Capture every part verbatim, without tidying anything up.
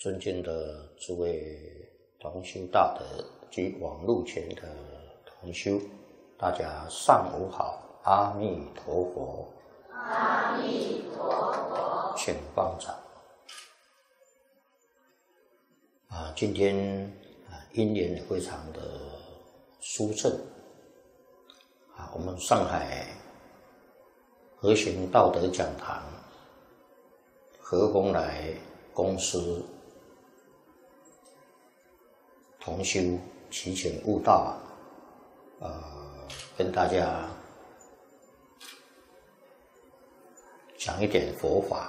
尊敬的诸位同修大德及网络前的同修，大家上午好，阿弥陀佛。 阿弥陀佛。 请放掌。啊，今天啊因缘非常的殊胜。啊，我们上海和行道德讲堂何风来公司同修祈请悟道，呃，跟大家讲一点佛法。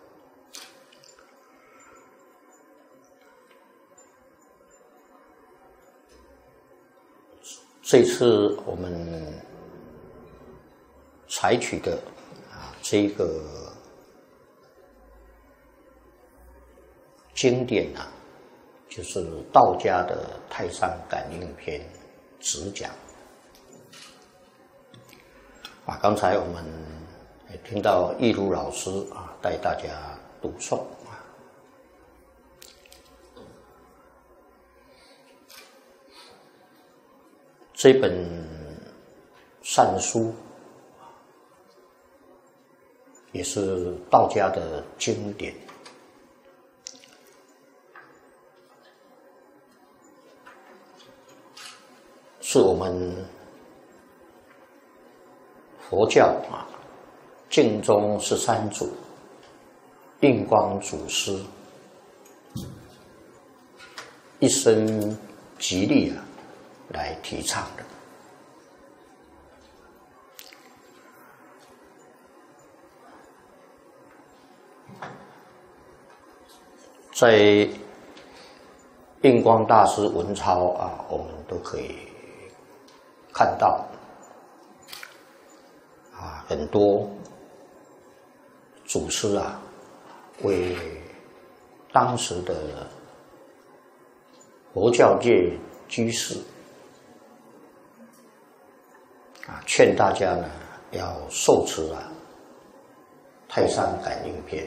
这次我们采取的啊这个经典啊，就是道家的《太上感应篇》直讲。啊，刚才我们也听到义如老师啊带大家读诵啊。这本善书也是道家的经典，是我们佛教啊净宗十三祖印光祖师一生极力啊来提倡的。在印光大师文钞啊，我们都可以看到啊，很多祖师啊，为当时的佛教界居士啊，劝大家呢要受持啊《太上感应篇》。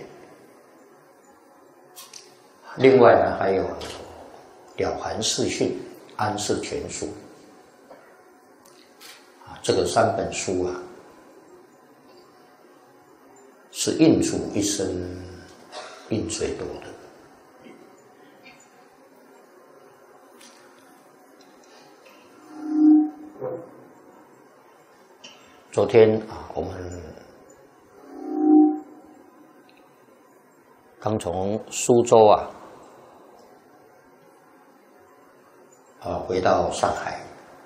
另外呢，还有《了凡四训》《安世全书》啊，这个三本书啊，是印主一生印最多的。昨天啊，我们刚从苏州啊，啊回到上海。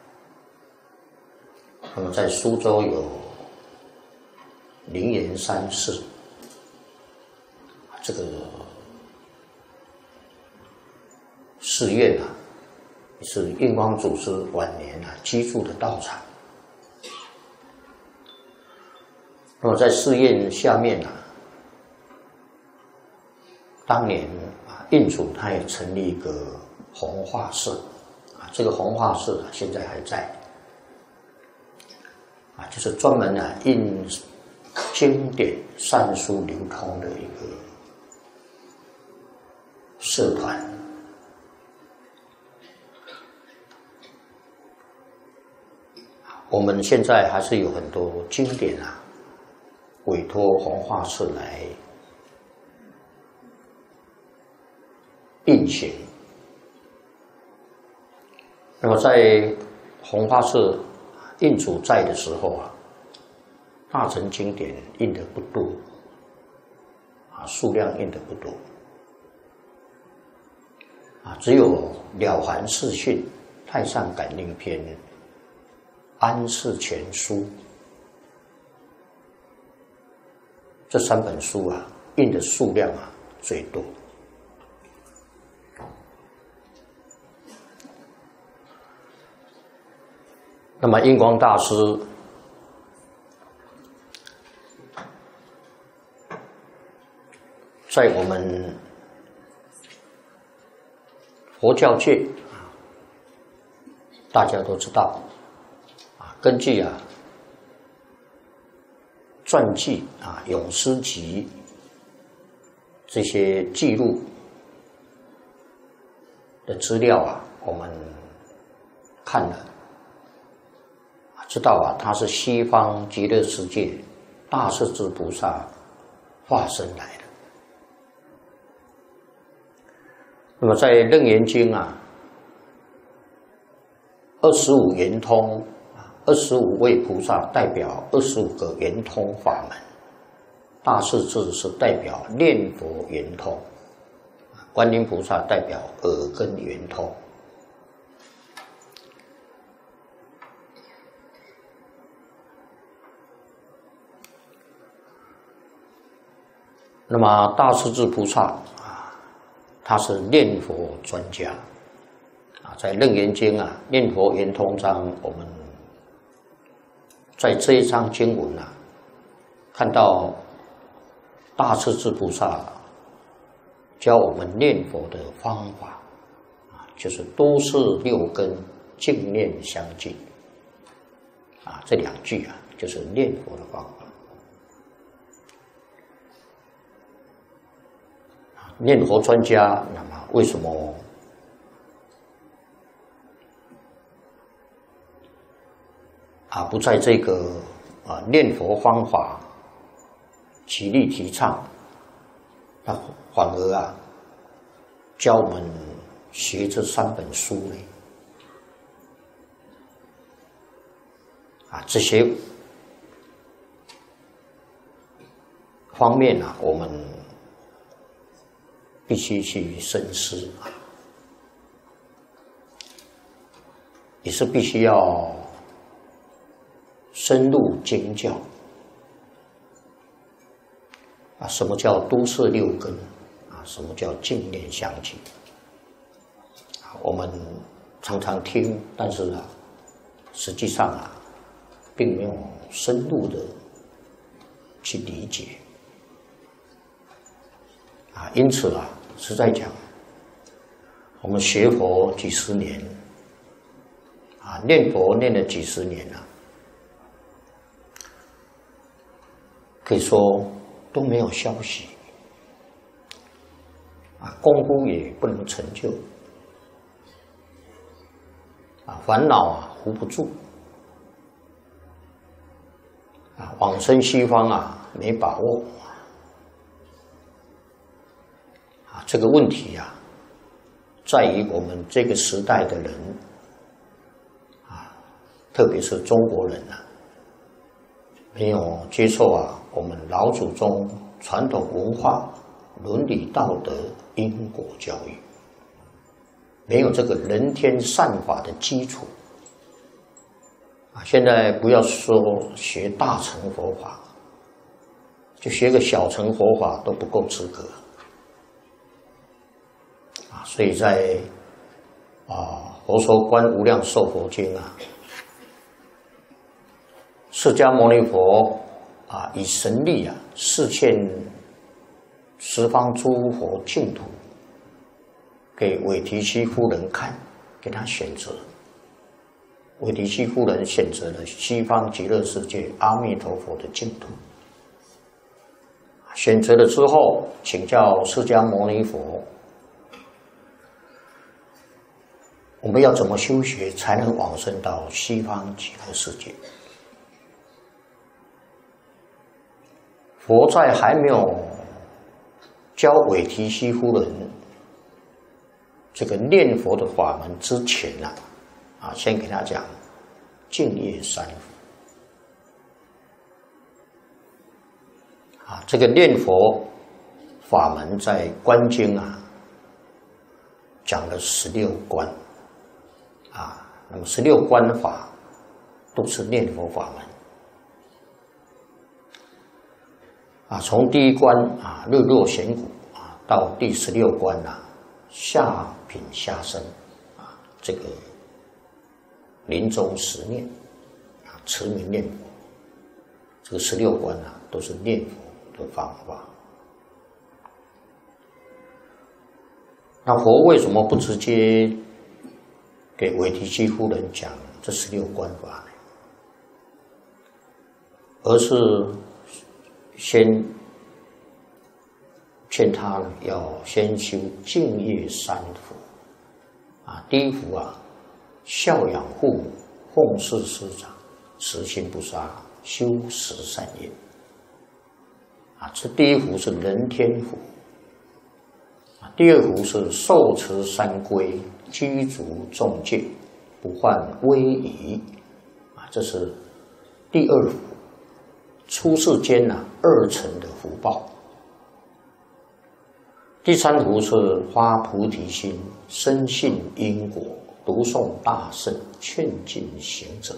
那么在苏州有灵岩山寺，这个寺院啊，是印光祖师晚年啊居住的道场。那么在寺院下面啊，当年啊印主他也成立一个弘化寺啊，这个弘化寺啊现在还在啊，就是专门啊印经典善书流通的一个社团。我们现在还是有很多经典啊委托弘化寺来印行。那么在弘化寺印主在的时候啊，大乘经典印的不多啊，数量印的不多啊，只有《了凡四训》《太上感应篇》《安世全书》这三本书啊，印的数量啊最多。那么印光大师在我们佛教界啊，大家都知道啊，根据啊传记啊、咏诗集这些记录的资料啊，我们看了，知道啊，它是西方极乐世界大势至菩萨化身来的。那么在《楞严经》啊，二十五圆通啊，二十五位菩萨代表二十五个圆通法门，大势至是代表念佛圆通，观音菩萨代表耳根圆通。那么大势至菩萨啊，他是念佛专家啊，在《楞严经》啊，《念佛圆通章》，我们在这一章经文啊，看到大势至菩萨教我们念佛的方法啊，就是都是六根净念相继啊，这两句啊，就是念佛的方法。念佛专家，那么为什么啊不在这个啊念佛方法极力提倡，那反而啊教我们学这三本书呢？啊，这些方面啊，我们必须去深思啊，也是必须要深入经教啊。什么叫都摄六根啊？什么叫净念相继？啊，我们常常听，但是啊，实际上啊，并没有深入的去理解啊。因此啊，实在讲，我们学佛几十年，啊，念佛念了几十年了，可以说都没有消息，啊，功夫也不能成就，啊，烦恼啊扶不住，啊，往生西方啊没把握。这个问题啊，在于我们这个时代的人啊，特别是中国人啊，没有接受啊我们老祖宗传统文化、伦理道德、因果教育，没有这个人天善法的基础啊。现在不要说学大乘佛法，就学个小乘佛法都不够资格。所以在啊《佛说观无量寿佛经》啊，释迦牟尼佛啊以神力啊示现十方诸佛净土给韦提希夫人看，给他选择。韦提希夫人选择了西方极乐世界阿弥陀佛的净土。选择了之后，请教释迦牟尼佛，我们要怎么修学才能往生到西方极乐世界？佛在还没有教韦提希夫人这个念佛的法门之前呢、啊，啊，先给他讲净业三福。啊，这个念佛法门在观经啊讲了十六观。啊，那么十六观法都是念佛法门啊，从第一关啊日落显骨啊到第十六关啊下品下生啊，这个临终十念啊持名念佛，这个十六关啊都是念佛的方法。那佛为什么不直接给韦提希夫人讲这十六观法呢？而是先劝他呢，要先修净业三福啊，第一幅啊，孝养父母，奉事师长，慈心不杀，修十善业。啊，这第一幅是人天福。啊，第二幅是受持三规，居足众戒，不患威仪。啊，这是第二幅。出世间呐、啊，二乘的福报。第三幅是发菩提心，深信因果，读诵大圣，劝进行者。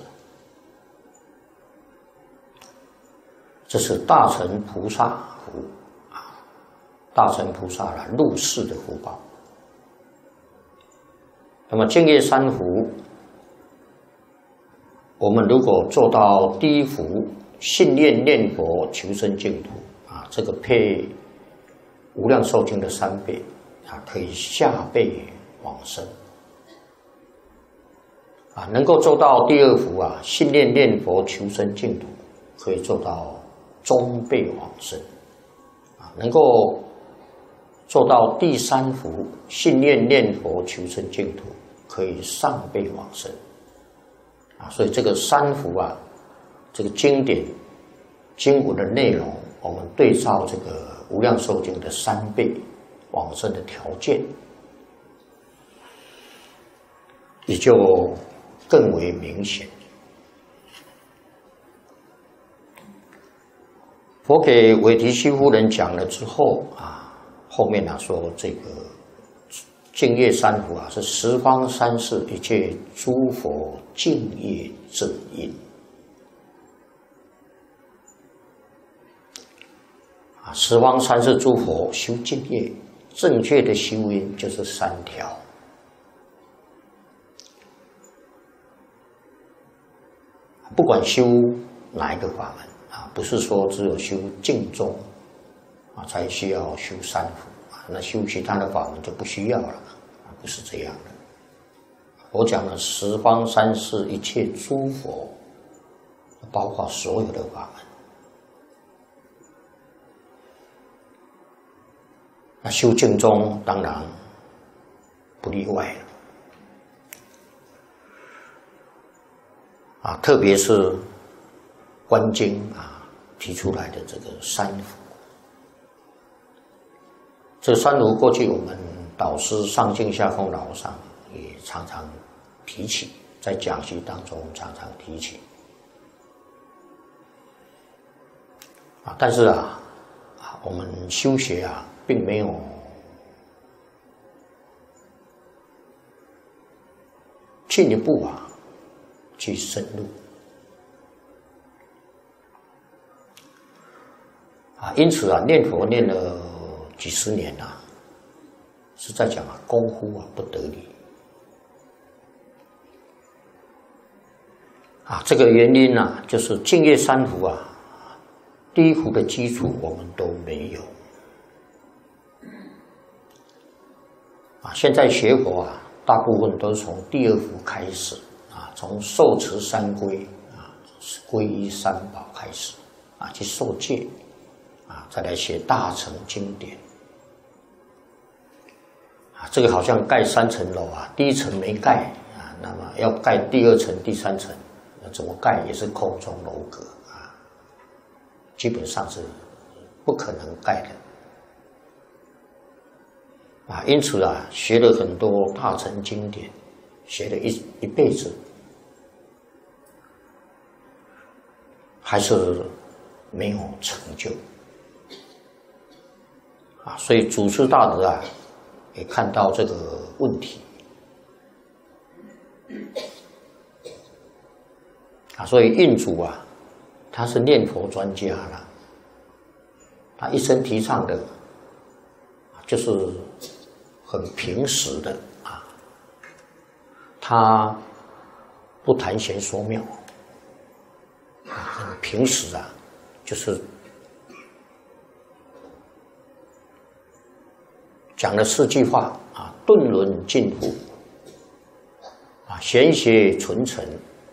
这是大乘菩萨福啊，大乘菩萨啦入世的福报。那么净业三福，我们如果做到第一福，信念念佛求生净土啊，这个配无量寿经的三倍啊，可以下辈往生啊，能够做到第二福啊，信念念佛求生净土，可以做到中辈往生啊，能够做到第三福，信念念佛求生净土，可以上辈往生啊，所以这个三福啊，这个经典经文的内容，我们对照这个无量寿经的三倍往生的条件，也就更为明显。佛给韦提希夫人讲了之后啊，后面啊说这个净业三福啊，是十方三世一切诸佛净业正因。啊，十方三世诸佛修净业，正确的修因就是三条。不管修哪一个法门啊，不是说只有修净宗啊才需要修三福啊，那修其他的法门就不需要了啊，不是这样的。我讲了十方三世一切诸佛，包括所有的法门。那修净宗当然不例外了啊，特别是观经啊提出来的这个三福。这三福过去我们导师上净下空老和尚也常常提起，在讲习当中常常提起啊，但是啊，啊我们修学啊，并没有进一步啊去深入啊，因此啊，念佛念了几十年啊，是在讲啊功夫啊不得力啊，这个原因啊，就是净业三福啊，第一福的基础我们都没有。啊，现在学佛啊，大部分都是从第二福开始啊，从受持三规啊、皈依三宝开始啊，去受戒啊，再来学大乘经典啊，这个好像盖三层楼啊，第一层没盖啊，那么要盖第二层、第三层，怎么盖也是空中楼阁啊，基本上是不可能盖的。啊，因此啊，学了很多大乘经典，学了一一辈子，还是没有成就。啊，所以祖师大德啊，也看到这个问题。啊，所以印祖啊，他是念佛专家了，他一生提倡的，就是很平实的啊，他不谈玄说妙，啊，很平实啊，就是讲了四句话啊：顿轮尽付，啊，玄学纯诚，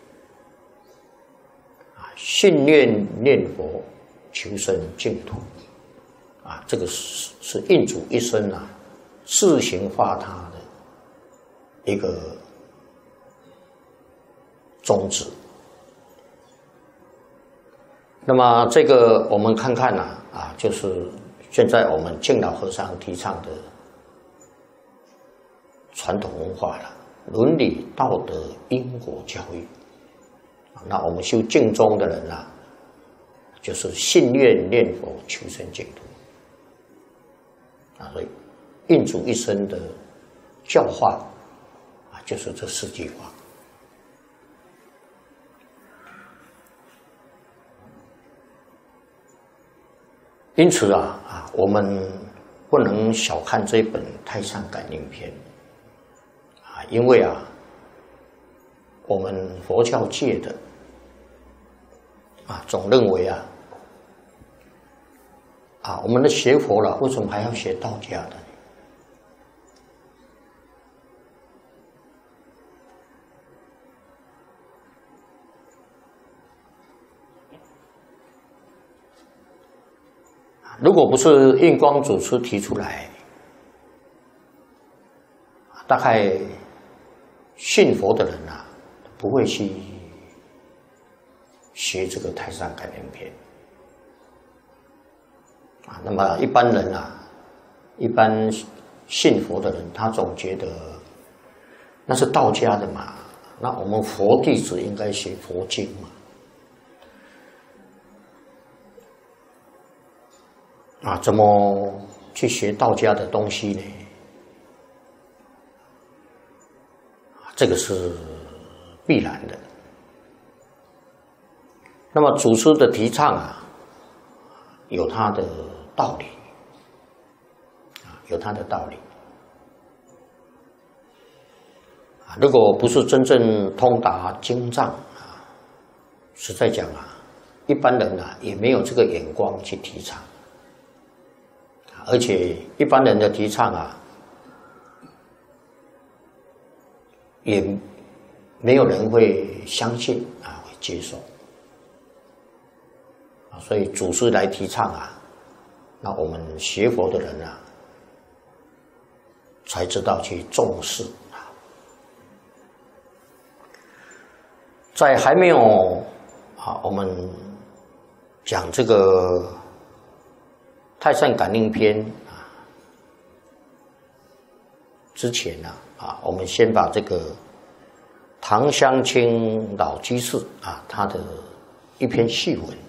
啊，信念念佛，求生净土，啊，这个是是印祖一生啊。自行发他的一个宗旨。那么这个我们看看啊，啊，就是现在我们敬老和尚提倡的传统文化了，伦理道德因果教育。那我们修净宗的人啊，就是信愿念佛求生净土啊，所以印主一生的教化啊，就是这四句话。因此啊啊，我们不能小看这本《太上感应篇》啊，因为啊，我们佛教界的啊总认为啊啊，我们的学佛了，为什么还要学道家的？如果不是印光祖师提出来，大概信佛的人啊，不会去学这个《太上感应篇》啊。那么一般人啊，一般信佛的人，他总觉得那是道家的嘛，那我们佛弟子应该学佛经嘛。啊，怎么去学道家的东西呢？这个是必然的。那么祖师的提倡啊，有他的道理，啊，有他的道理。啊，如果不是真正通达经藏啊，实在讲啊，一般人啊也没有这个眼光去提倡。而且一般人的提倡啊，也没有人会相信啊，会接受啊。所以祖师来提倡啊，那我们学佛的人啊，才知道去重视啊。在还没有啊，我们讲这个《太上感应篇》啊之前呢啊，我们先把这个唐湘清老居士啊他的一篇序文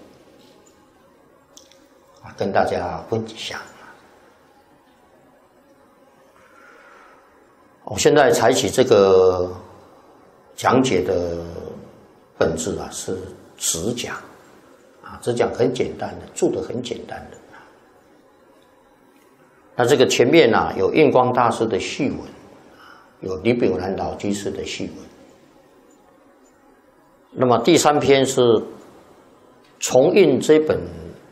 啊跟大家分享。我现在采取这个讲解的本质啊是直讲啊，直讲很简单的，注的很简单的。那这个前面啊有印光大师的序文，有李炳南老居士的序文。那么第三篇是重印这本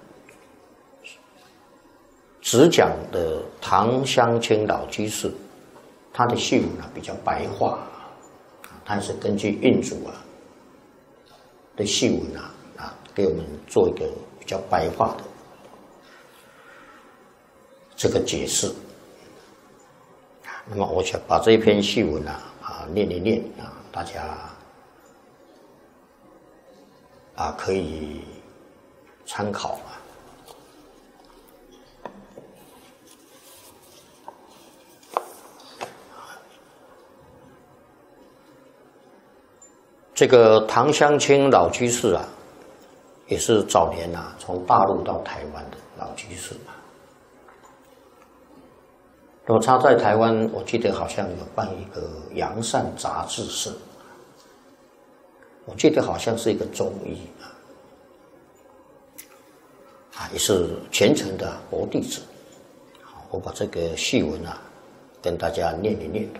只讲的唐湘清老居士，他的序文啊比较白话，他是根据印主啊的序文啊啊给我们做一个比较白话的这个解释。那么我想把这一篇序文啊啊念一念啊，大家啊可以参考啊。这个唐湘清老居士啊，也是早年啊从大陆到台湾的老居士啊。那么他在台湾，我记得好像有办一个扬善杂志社，我记得好像是一个中医啊，啊也是虔诚的佛弟子。好，我把这个序文啊跟大家念一念啊。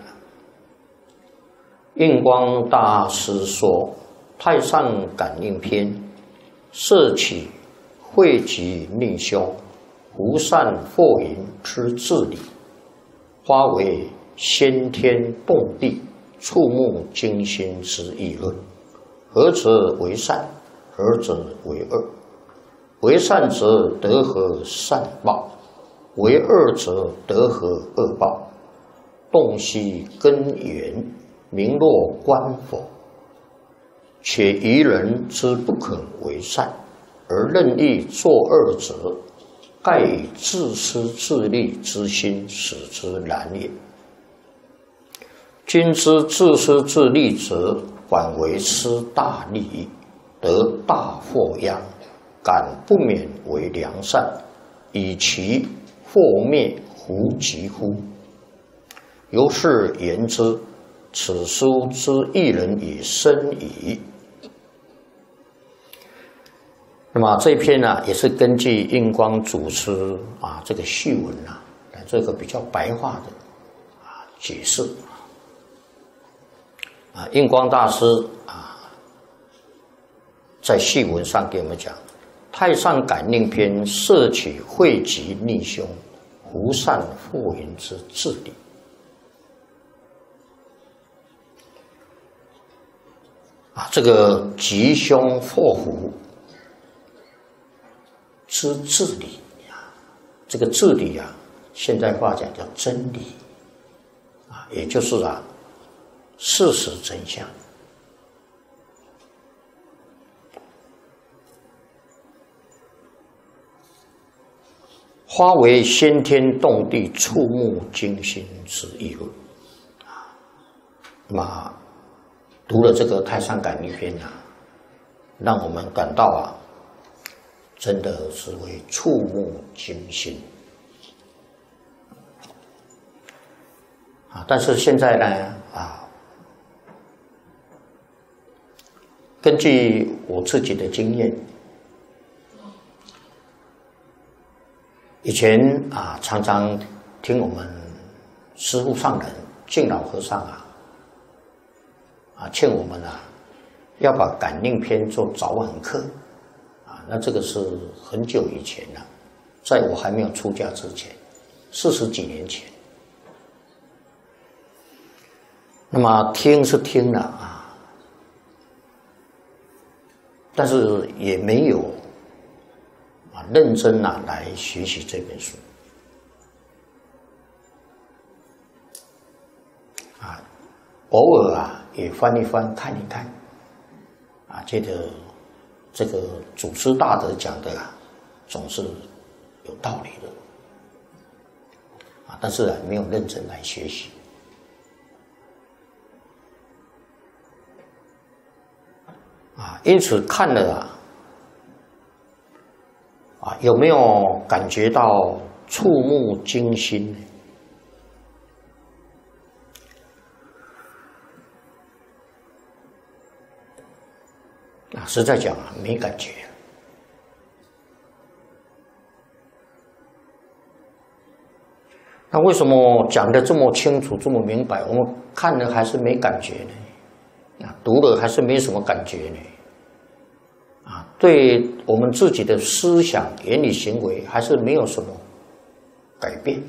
印光大师说，《太上感应篇》摄取汇集内修，无善惑淫之治理。花为先天动地，触目惊心之议论。何者为善？何者为恶？为善者得何善报？为恶者得何恶报？洞悉根源， 名落官否？且愚人之不肯为善，而任意作恶者，盖以自私自利之心使之然也。今之自私自利者，反为失大利，得大祸殃，敢不免为良善，以其祸灭乎及乎？由是言之，此书之一人以深矣。那么这一篇呢、啊，也是根据印光祖师啊这个序文啊，来做一个比较白话的啊解释。啊，印光大师啊，在序文上给我们讲，《太上感应篇》摄取惠及逆凶、福善祸淫之治理。啊，这个吉凶祸福之治理啊，这个治理啊，现在话讲叫真理啊，也就是啊。事实真相，花为先天动地、触目惊心之议论啊。那么读了这个《太上感应篇》啊，让我们感到啊，真的是为触目惊心啊。但是现在呢啊。根据我自己的经验，以前啊常常听我们师父上人敬老和尚啊啊劝我们啊要把感应篇做早晚课啊，那这个是很久以前了，在我还没有出家之前，四十几年前。那么听是听了啊。但是也没有啊认真啊来学习这本书啊，偶尔啊也翻一翻看一看啊，觉得这个祖师大德讲的啊总是有道理的啊，但是啊没有认真来学习。啊，因此看了啊，啊有没有感觉到触目惊心呢？啊，实在讲啊，没感觉。那为什么讲的这么清楚、这么明白，我们看了还是没感觉呢？啊，读了还是没什么感觉呢？啊，对我们自己的思想、言语、行为还是没有什么改变。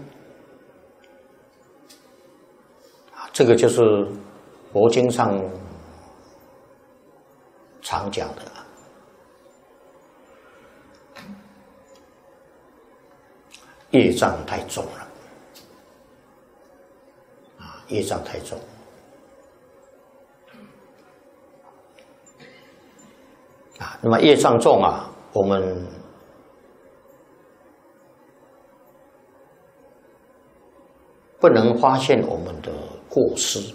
啊，这个就是佛经上常讲的业障太重了。啊，业障太重。啊，那么业障重啊，我们不能发现我们的过失，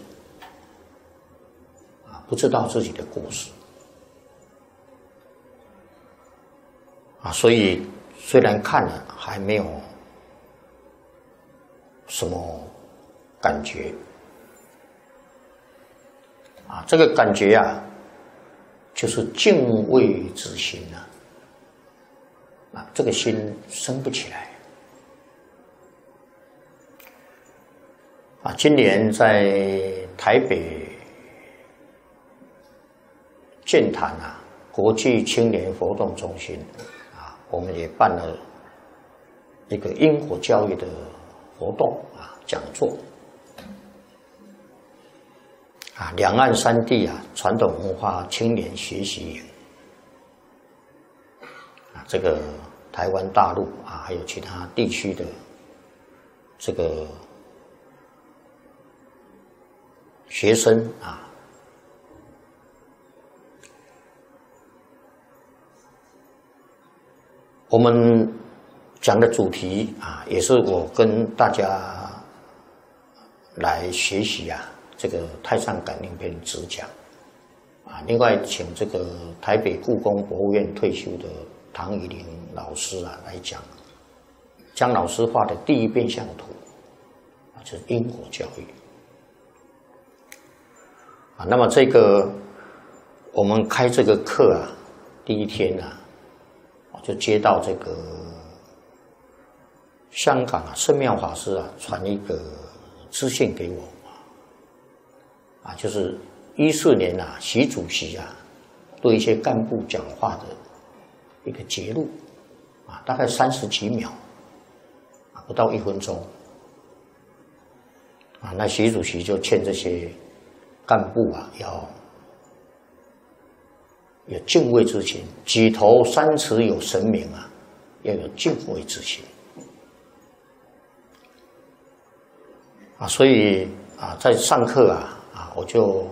啊，不知道自己的过失，啊，所以虽然看了还没有什么感觉，啊，这个感觉啊。就是敬畏之心啊，啊，这个心生不起来啊。今年在台北建坛啊，国际青年活动中心啊，我们也办了一个因果教育的活动啊，讲座。啊，两岸三地啊，传统文化青年学习营啊，这个台湾、大陆啊，还有其他地区的这个学生啊，我们讲的主题啊，也是我跟大家来学习啊，这个《太上感应篇》直讲啊。另外，请这个台北故宫博物院退休的唐以玲老师啊来讲，江老师画的第一变相图啊，就是因果教育啊。那么这个我们开这个课啊，第一天啊，就接到这个香港啊圣妙法师啊传一个资讯给我啊，就是一四年啊习主席啊对一些干部讲话的一个节录啊，大概三十几秒啊，不到一分钟啊，那习主席就劝这些干部啊要有敬畏之心，举头三尺有神明啊，要有敬畏之心啊。所以啊，在上课啊啊，我就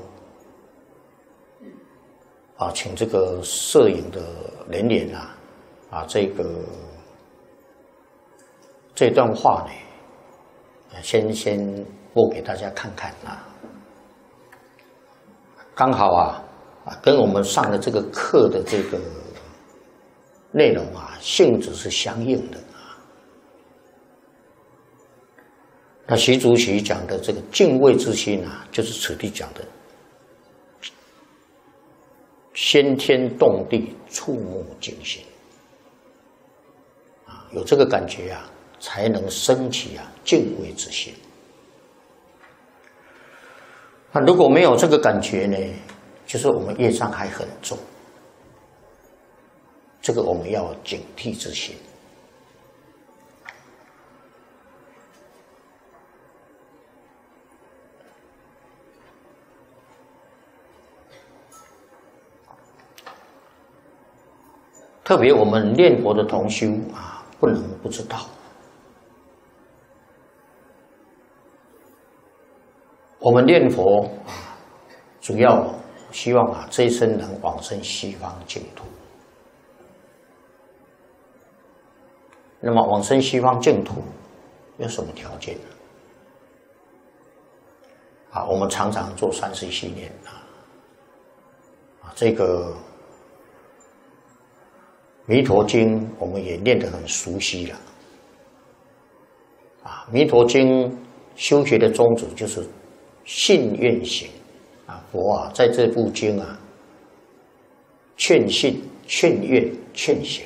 啊请这个摄影的人员啊啊这个这段话呢，先先播给大家看看啊，刚好啊。啊，跟我们上的这个课的这个内容啊，性质是相应的啊。那习主席讲的这个敬畏之心啊，就是此地讲的先天动地、触目惊心啊，有这个感觉啊，才能升起啊敬畏之心。那如果没有这个感觉呢？就是我们业障还很重，这个我们要警惕之心。特别我们念佛的同修啊，不能不知道，我们念佛啊，主要希望啊，这一生能往生西方净土。那么往生西方净土有什么条件呢？啊，我们常常做三世系念啊，啊，这个弥陀经我们也念得很熟悉了。啊，弥陀经修学的宗旨就是信愿行。啊，佛啊，在这部经啊，劝信、劝愿、劝行。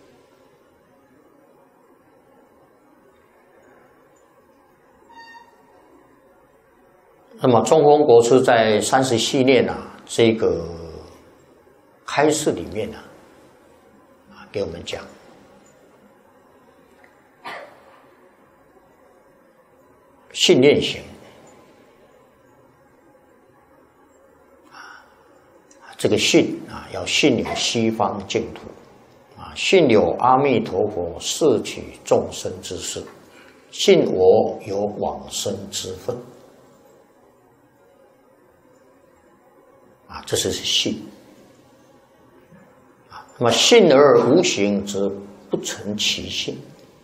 那么中峰国师在三十系念啊这个开示里面啊，啊给我们讲，信愿行。这个信啊，要信有西方净土啊，信有阿弥陀佛摄取众生之事，信我有往生之分啊，这是信啊。那么信而无行，则不成其信。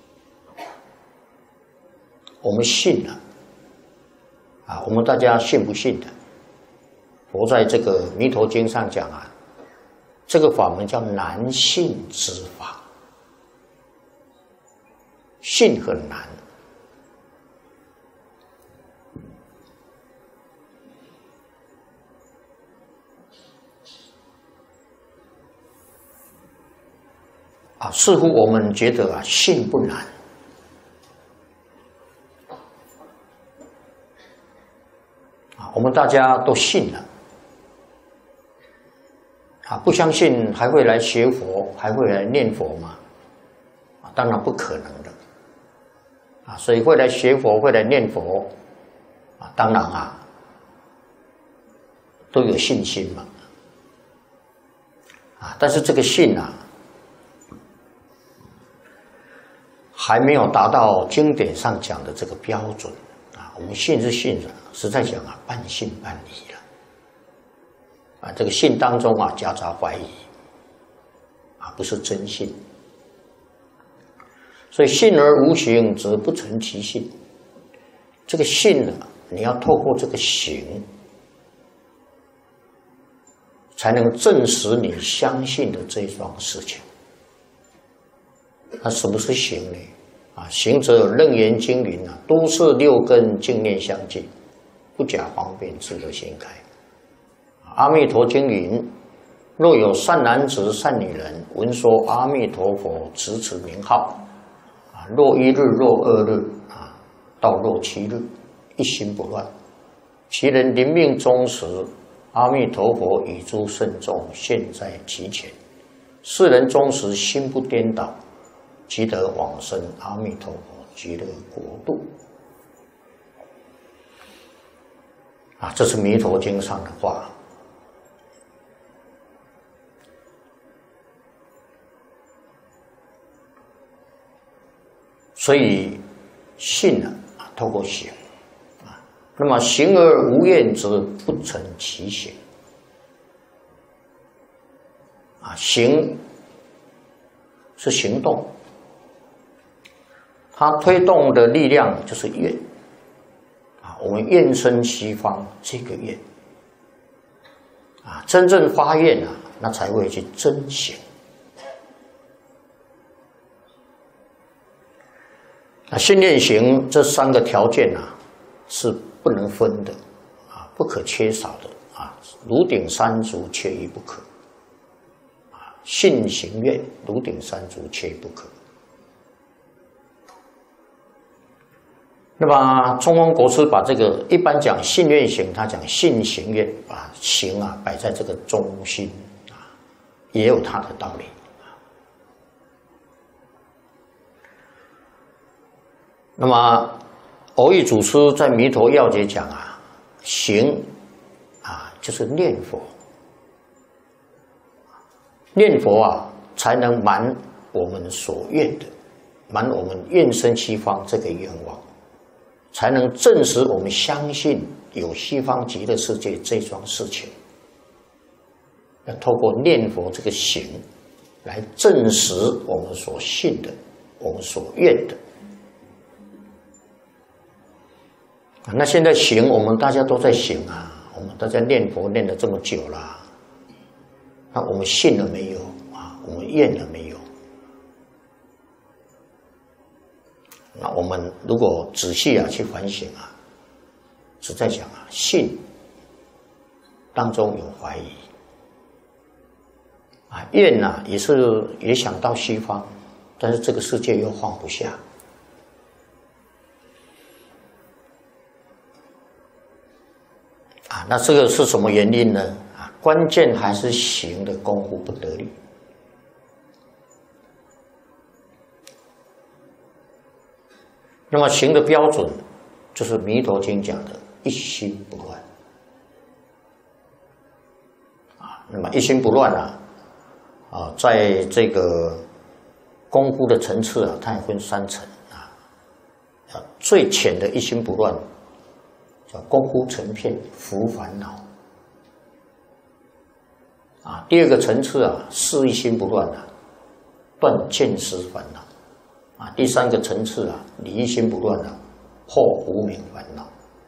我们信了啊，我们大家信不信的？佛在这个弥陀经上讲啊，这个法门叫难信之法，信很难啊。似乎我们觉得啊，信不难啊，我们大家都信了。啊，不相信还会来学佛，还会来念佛吗？啊，当然不可能的。啊，所以会来学佛，会来念佛，啊，当然啊，都有信心嘛。啊，但是这个信啊，还没有达到经典上讲的这个标准。啊，我们信是信了， 实在讲啊，半信半疑了。啊，这个信当中啊，夹杂怀疑，啊，不是真信。所以信而无行，则不成其信。这个信呢，你要透过这个行，才能证实你相信的这桩事情。那什么是行呢？啊，行者有楞严经云啊，都摄六根，净念相继，不假方便，自得心开。阿弥陀经云：若有善男子、善女人，闻说阿弥陀佛，持此名号，啊，若一日，若二日，啊，到若七日，一心不乱，其人临命终时，阿弥陀佛与诸圣众现在其前，世人终时心不颠倒，即得往生阿弥陀佛极乐国度。啊，这是《弥陀经》上的话。所以信呢，啊，透过行，啊，那么行而无厌，则不成其行。啊，行是行动，它推动的力量就是愿。啊，我们愿生西方这个愿，啊，真正发愿啊，那才会去真行。那信念行这三个条件啊，是不能分的，啊，不可缺少的啊，如顶三足，缺一不可。啊，信行愿，如顶三足，缺一不可。那么中峰国师把这个一般讲信愿行，他讲信行愿，把行啊摆在这个中心啊，也有他的道理。那么蕅益祖师在《弥陀要解》讲啊，行啊就是念佛，念佛啊才能满我们所愿的，满我们愿生西方这个愿望，才能证实我们相信有西方极乐世界这桩事情。要透过念佛这个行，来证实我们所信的，我们所愿的。那现在行，我们大家都在行啊，我们大家念佛念了这么久了，那我们信了没有啊？我们愿了没有？那我们如果仔细啊去反省啊，是在讲啊，信当中有怀疑啊，愿啊也是也想到西方，但是这个世界又放不下。啊，那这个是什么原因呢？啊，关键还是行的功夫不得力。那么行的标准，就是《弥陀经》讲的一心不乱。啊，那么一心不乱啊，啊，在这个功夫的层次啊，它也分三层啊。啊，最浅的一心不乱，叫功夫成片，伏烦恼。啊，第二个层次啊，是一心不乱啊，断见思烦恼。啊，第三个层次啊，你一心不乱啊，破无明烦恼。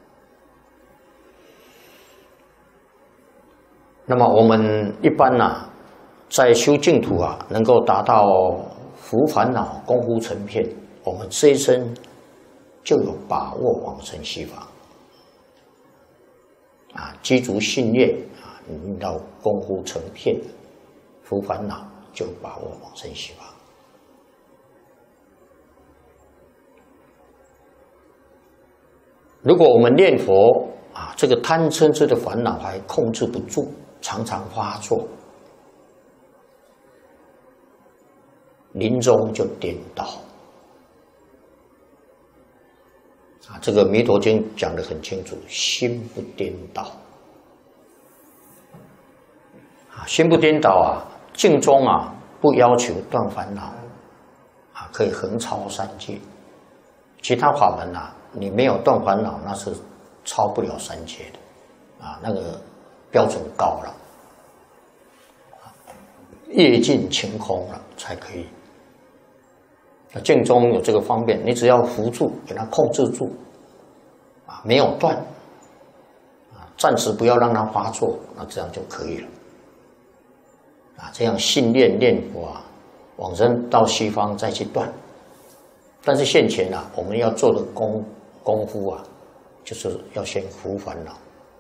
那么我们一般呐、啊，在修净土啊，能够达到伏烦恼、功夫成片，我们这一生就有把握往生西方。啊，积足信念啊，你到功夫成片，伏烦恼就把握往生西方。如果我们念佛啊，这个贪嗔痴的烦恼还控制不住，常常发作，临终就颠倒。啊，这个《弥陀经》讲得很清楚，心不颠倒。啊，心不颠倒啊，净中啊不要求断烦恼，啊，可以横超三界。其他法门啊，你没有断烦恼，那是超不了三界的，啊，那个标准高了，业尽晴空了才可以。那静中有这个方便，你只要扶住，给它控制住，啊，没有断，啊，暂时不要让它发作，那这样就可以了。啊，这样信念念佛啊，往生到西方再去断。但是现前啊，我们要做的功功夫啊，就是要先伏烦恼。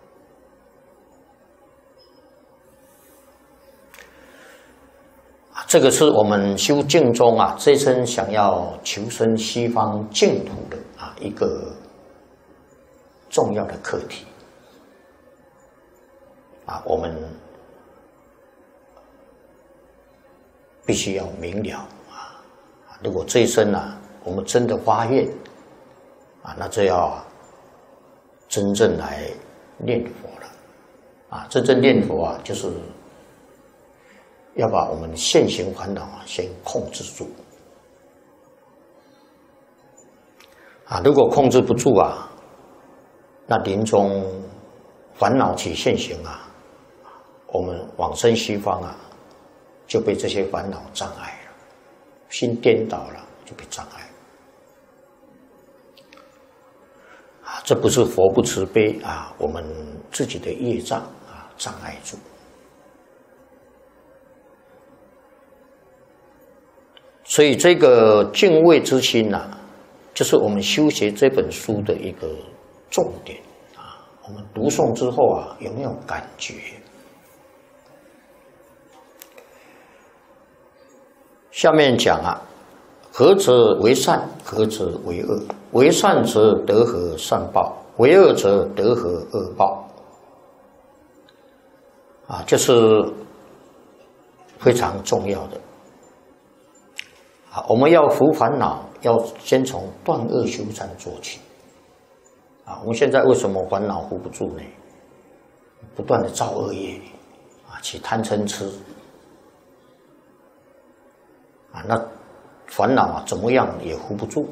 啊，这个是我们修净宗啊，这一生想要求生西方净土的啊一个重要的课题。啊，我们必须要明了啊！如果这一生啊，我们真的发愿啊，那就要真正来念佛了啊！真正念佛啊，就是要把我们现行烦恼啊先控制住啊！如果控制不住啊，那临终烦恼起现行啊，我们往生西方啊，就被这些烦恼障碍了，心颠倒了就被障碍啊！这不是佛不慈悲啊，我们自己的业障啊障碍住。所以这个敬畏之心啊，就是我们修学这本书的一个重点啊。我们读诵之后啊，有没有感觉？下面讲啊，何者为善，何者为恶？为善者得何善报？为恶者得何恶报？啊，这是非常重要的。啊，我们要伏烦恼，要先从断恶修善做起。啊，我们现在为什么烦恼伏不住呢？不断的造恶业，啊，起贪嗔痴。啊，那烦恼啊，怎么样也扶不住。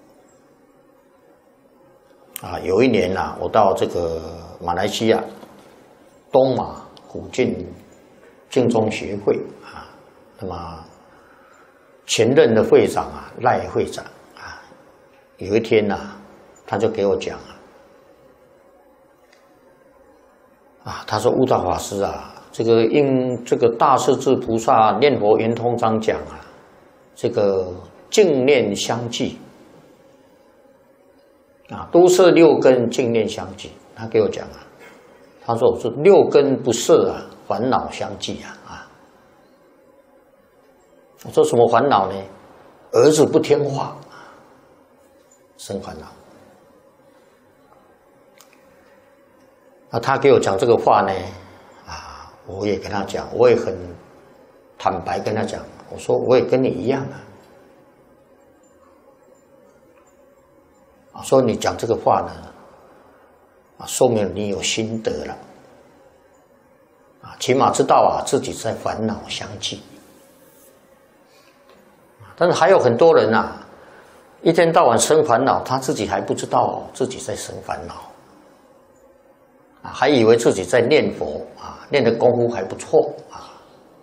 啊，有一年啊，我到这个马来西亚东马古晋净宗学会啊，那么前任的会长啊，赖会长啊，有一天呐、啊，他就给我讲啊，啊，他说悟道法师啊，这个应这个大势至菩萨念佛圆通章讲啊。这个净念相继啊，都摄六根，净念相继。他给我讲啊，他说我是六根不摄啊，烦恼相继啊啊。我说什么烦恼呢？儿子不听话，生烦恼。那他给我讲这个话呢，啊，我也跟他讲，我也很坦白跟他讲。我说我也跟你一样啊，说你讲这个话呢，啊，说明你有心得了，啊，起码知道啊自己在烦恼相继。但是还有很多人啊，一天到晚生烦恼，他自己还不知道自己在生烦恼，啊，还以为自己在念佛啊，念的功夫还不错啊。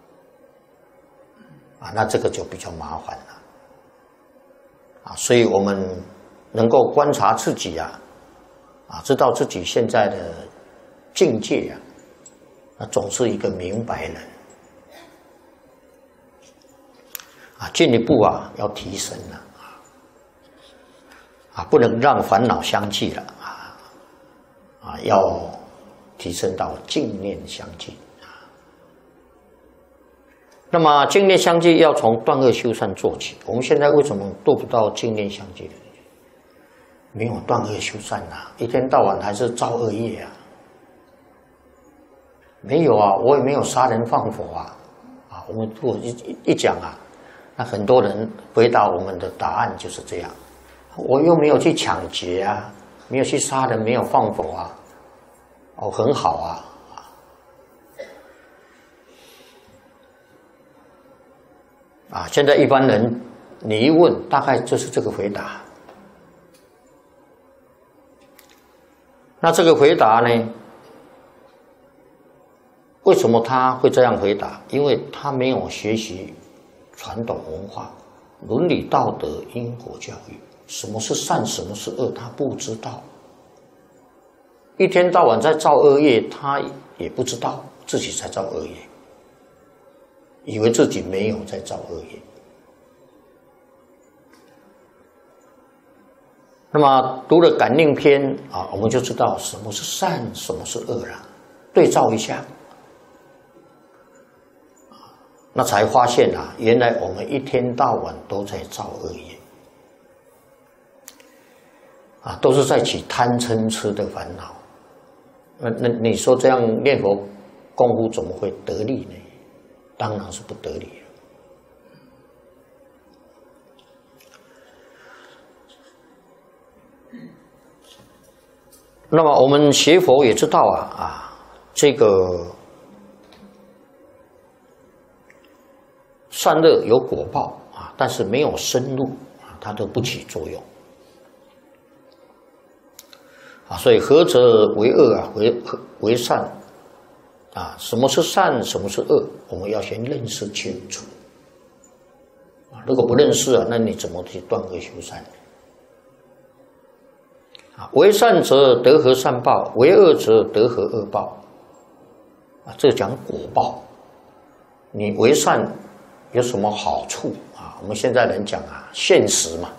啊，那这个就比较麻烦了，啊，所以我们能够观察自己啊，啊，知道自己现在的境界啊，那总是一个明白人，啊，进一步啊要提升了，啊，不能让烦恼相继了，啊，啊，要提升到净念相继。那么净念相继要从断恶修善做起。我们现在为什么做不到净念相继？没有断恶修善啊，一天到晚还是造恶业啊。没有啊，我也没有杀人放火啊。啊，我们如果一一讲啊，那很多人回答我们的答案就是这样。我又没有去抢劫啊，没有去杀人，没有放火啊。哦，很好啊。啊，现在一般人你一问，大概就是这个回答。 那这个回答呢？为什么他会这样回答？因为他没有学习传统文化、伦理道德、因果教育，什么是善，什么是恶，他不知道。一天到晚在造恶业，他也不知道自己在造恶业，以为自己没有在造恶业。那么读了感应篇啊，我们就知道什么是善，什么是恶了，对照一下。那才发现啊，原来我们一天到晚都在造恶业，啊，都是在起贪嗔痴的烦恼。那那你说这样念佛功夫怎么会得力呢？当然是不得力了。那么我们学佛也知道啊啊，这个善恶有果报啊，但是没有深入啊，它都不起作用啊。所以何者为恶啊，为为善啊？什么是善，什么是恶？我们要先认识清楚啊。如果不认识啊，那你怎么去断恶修善？啊，为善者得何善报？为恶者得何恶报？啊，这讲果报。你为善有什么好处啊？我们现在人讲啊，现实嘛。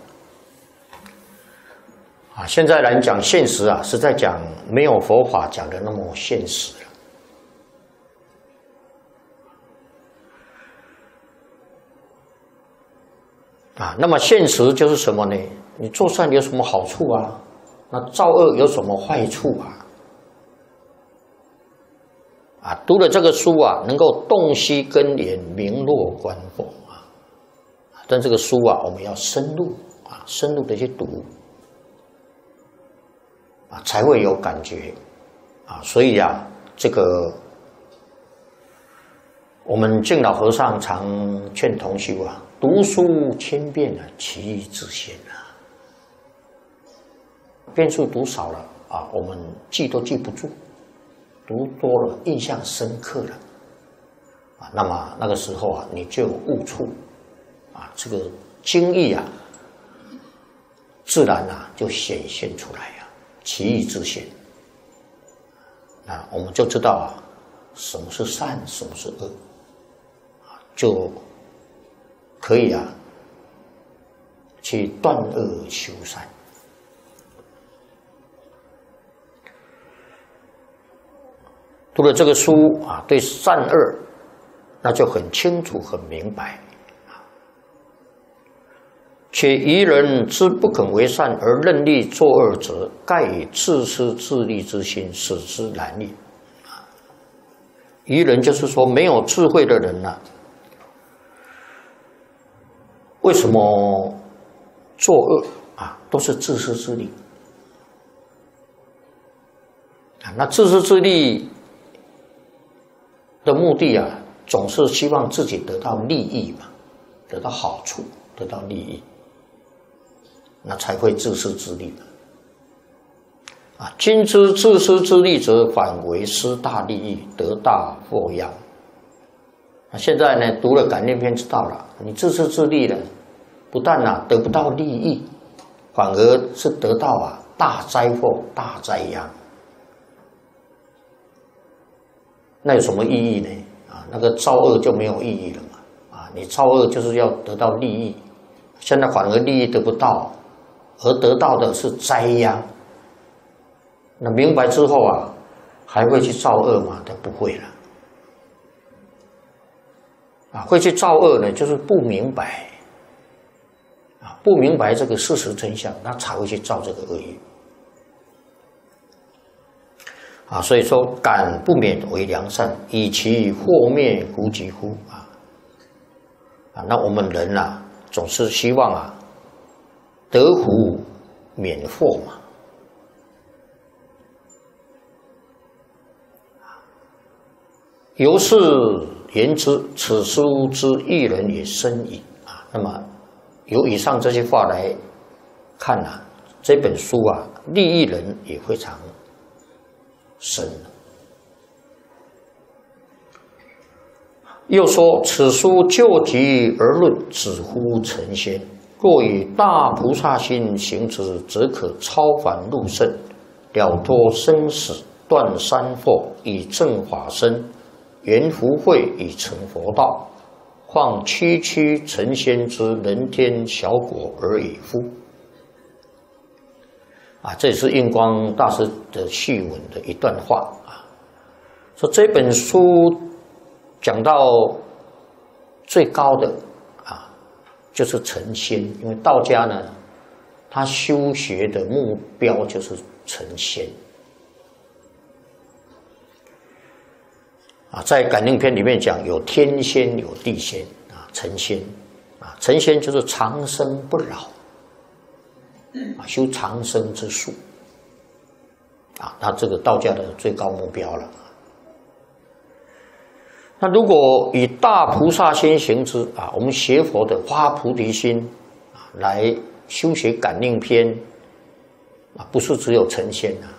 啊，现在人讲现实啊，是在讲没有佛法讲的那么现实了。啊，那么现实就是什么呢？你做善有什么好处啊？那造恶有什么坏处啊？啊，读了这个书啊，能够洞悉根源，明落观佛啊。但这个书啊，我们要深入啊，深入的去读啊，才会有感觉啊。所以啊，这个我们净老和尚常劝同修啊，读书千遍啊，其义自现啊。遍数读少了啊，我们记都记不住；读多了，印象深刻了啊。那么那个时候啊，你就有悟处啊，这个经义啊，自然啊就显现出来啊，其义自现啊，我们就知道啊，什么是善，什么是恶啊，就可以啊去断恶修善。读了这个书啊，对善恶那就很清楚、很明白啊。且愚人之不肯为善而任力作恶者，盖以自私自利之心，使之难也。啊，愚人就是说没有智慧的人呐、啊，为什么作恶啊？都是自私自利啊。那自私自利的目的啊，总是希望自己得到利益嘛，得到好处，得到利益，那才会自私自利的。啊，今之自私自利者，反为失大利益，得大祸殃。那现在呢，读了感应篇知道了，你自私自利了，不但啊得不到利益，反而是得到啊大灾祸、大灾殃。那有什么意义呢？啊，那个造恶就没有意义了嘛！啊，你造恶就是要得到利益，现在反而利益得不到，而得到的是灾殃。那明白之后啊，还会去造恶吗？他不会了。啊，会去造恶呢，就是不明白，啊，不明白这个事实真相，那才会去造这个恶业。啊，所以说敢不免为良善，以其祸灭乎及乎啊！啊，那我们人啊，总是希望啊，得福免祸嘛。由是言之，此书之义人也深矣啊。那么由以上这些话来看啊，这本书啊，利益人也非常生了。又说：“此书就集而论，只乎成仙。若以大菩萨心行之，则可超凡入圣，了脱生死，断三惑，以正法身，圆福慧，以成佛道。况区区成仙之人天小果而已乎？”啊，这也是印光大师的序文的一段话啊，说这本书讲到最高的啊，就是成仙，因为道家呢，他修学的目标就是成仙啊，在感应篇里面讲，有天仙，有地仙啊，成仙啊，成仙就是长生不老。啊，修长生之术，啊，那这个道家的最高目标了。那如果以大菩萨心行之啊，我们学佛的发菩提心啊，来修学感应篇啊，不是只有成仙啊，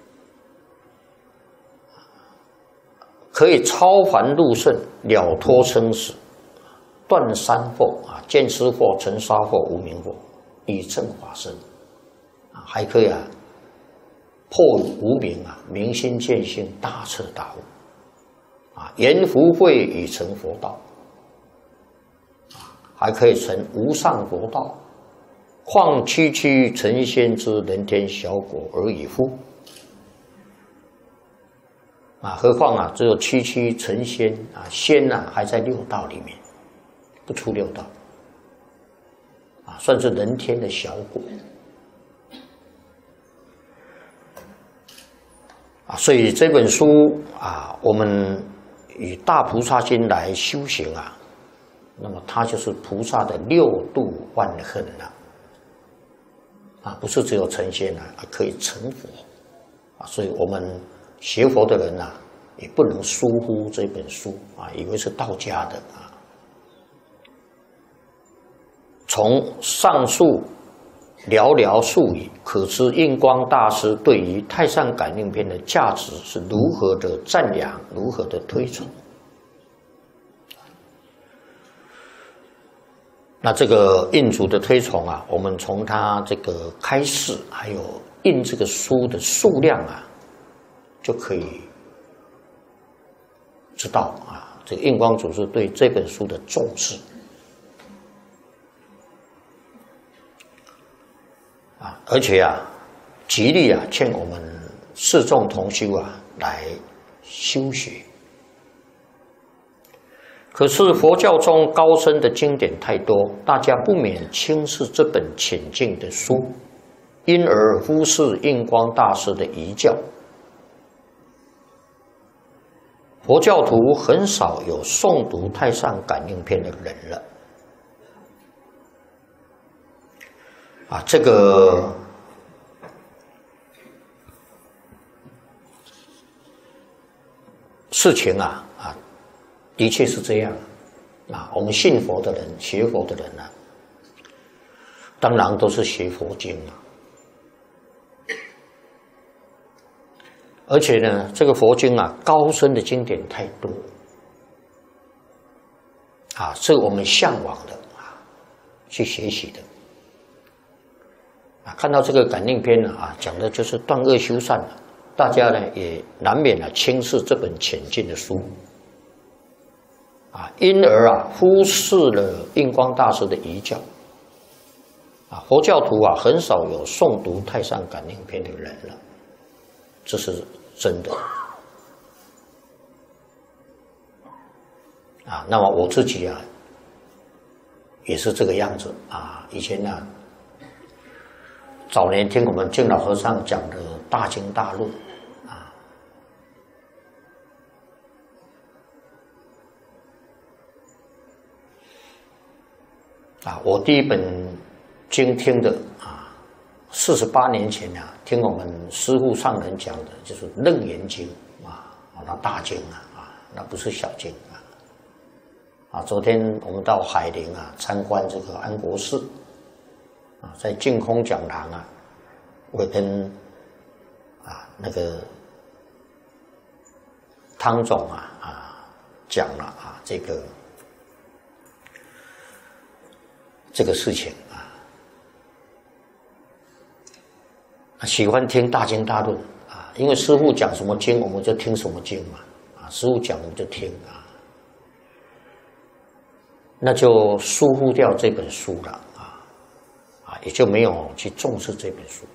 可以超凡入圣，了脱生死，断三惑啊，见思惑、尘沙惑、无明惑。以正法身啊，还可以啊，破无明啊，明心见性，大彻大悟啊，圆福慧以成佛道啊，还可以成无上佛道。况区区成仙之人天小果而已乎？啊，何况啊，只有区区成仙啊，仙啊还在六道里面，不出六道。啊，算是人天的小果啊，所以这本书啊，我们以大菩萨心来修行啊，那么它就是菩萨的六度万恨了啊，不是只有成仙啊，可以成佛啊，所以我们学佛的人啊，也不能疏忽这本书啊，以为是道家的啊。从上述寥寥数语，可知印光大师对于《太上感应篇》的价值是如何的赞扬，如何的推崇。那这个印主的推崇啊，我们从他这个开示，还有印这个书的数量啊，就可以知道啊，这个印光祖师对这本书的重视。啊，而且啊，极力啊劝我们四众同修啊来修学。可是佛教中高深的经典太多，大家不免轻视这本浅近的书，因而忽视印光大师的遗教。佛教徒很少有诵读《太上感应篇》的人了。啊，这个事情啊啊，的确是这样啊。我们信佛的人、学佛的人呢、啊，当然都是学佛经啊。而且呢，这个佛经啊，高深的经典太多啊，是我们向往的啊，去学习的。啊，看到这个感应篇啊，讲的就是断恶修善了，大家呢也难免啊轻视这本浅近的书，啊，因而啊忽视了印光大师的遗教，啊，佛教徒啊很少有诵读《太上感应篇》的人了，这是真的。啊，那么我自己啊也是这个样子啊，以前呢、啊。早年听我们净老和尚讲的大经大论啊，啊，我第一本经听的啊，四十八年前啊，听我们师父上人讲的，就是《楞严经》啊，那大经啊，啊，那不是小经啊。啊，昨天我们到海陵啊参观这个安国寺。啊，在净空讲堂啊，我跟啊那个汤总啊啊讲了啊这个这个事情啊，喜欢听大经大论啊，因为师父讲什么经，我们就听什么经嘛啊，师父讲我们就听啊，那就疏忽掉这本书了啊啊，也就没有去重视这本书。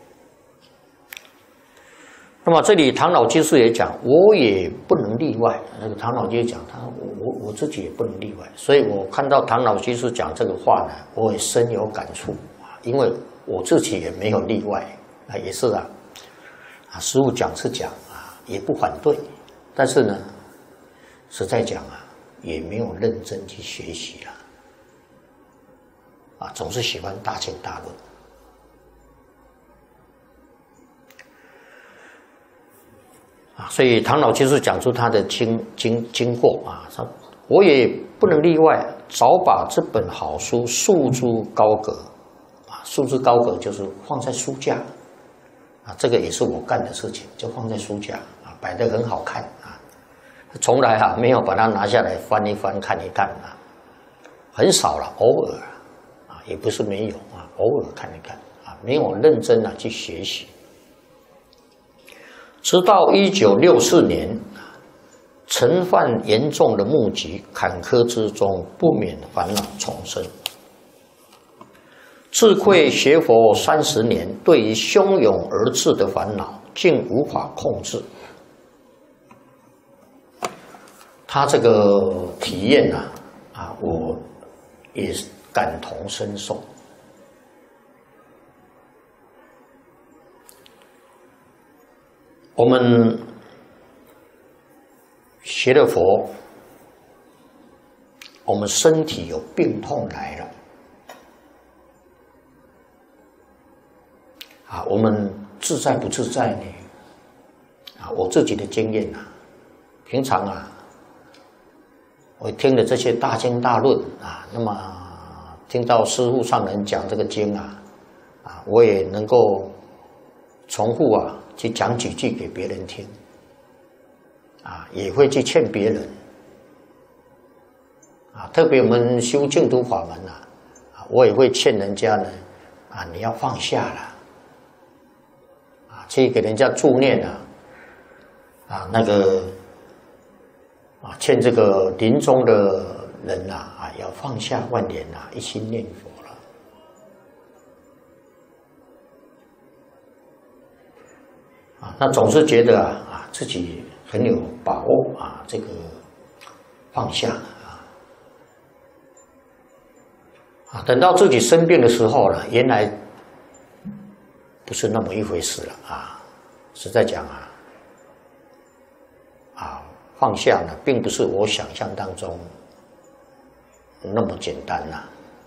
那么这里唐老居士也讲，我也不能例外。那个唐老居士讲，他我我自己也不能例外。所以我看到唐老居士讲这个话呢，我也深有感触啊，因为我自己也没有例外啊，也是啊啊，师父讲是讲啊，也不反对，但是呢，实在讲啊，也没有认真去学习了啊，总是喜欢大经大论。所以唐老居士讲出他的经经经过啊，他我也不能例外，早把这本好书束诸高阁啊，束之高阁就是放在书架啊，这个也是我干的事情，就放在书架啊，摆得很好看啊，从来啊没有把它拿下来翻一翻看一看啊，很少了，偶尔啊，也不是没有啊，偶尔看一看啊，没有认真啊去学习。直到一九六四年，尘犯严重的目疾坎坷之中，不免烦恼丛生。自愧学佛三十年，对于汹涌而至的烦恼，竟无法控制。他这个体验啊，啊，我也感同身受。我们学了佛，我们身体有病痛来了，啊，我们自在不自在呢？啊，我自己的经验啊，平常啊，我听的这些大经大论啊，那么听到师父上人讲这个经啊，啊，我也能够重复啊。去讲几句给别人听，啊，也会去劝别人，啊，特别我们修净土法门啊，啊，我也会劝人家呢，啊，你要放下了，啊，去给人家助念啊，啊，那个，啊，劝这个临终的人呐，啊，要放下万念啊，一心念佛。啊，那总是觉得啊啊自己很有把握啊，这个放下啊啊，等到自己生病的时候了，原来不是那么一回事了啊！实在讲啊啊，放下呢，并不是我想象当中那么简单呐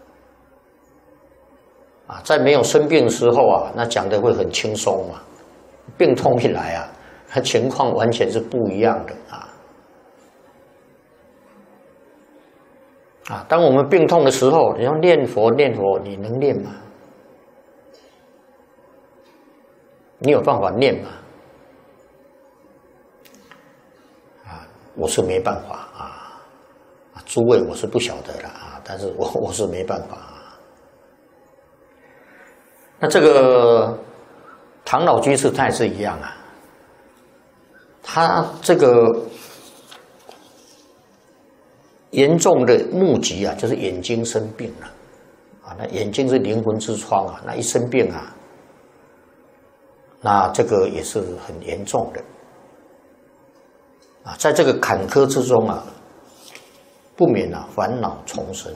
啊，在没有生病的时候啊，那讲的会很轻松嘛。病痛一来啊，它情况完全是不一样的啊！啊，当我们病痛的时候，你要念佛念佛，你能念吗？你有办法念吗？啊，我是没办法啊！诸位我是不晓得了啊，但是我我是没办法啊。那这个。唐老居士他也是一样啊，他这个严重的目疾啊，就是眼睛生病了啊，那眼睛是灵魂之窗啊，那一生病啊，那这个也是很严重的啊，在这个坎坷之中啊，不免啊烦恼丛生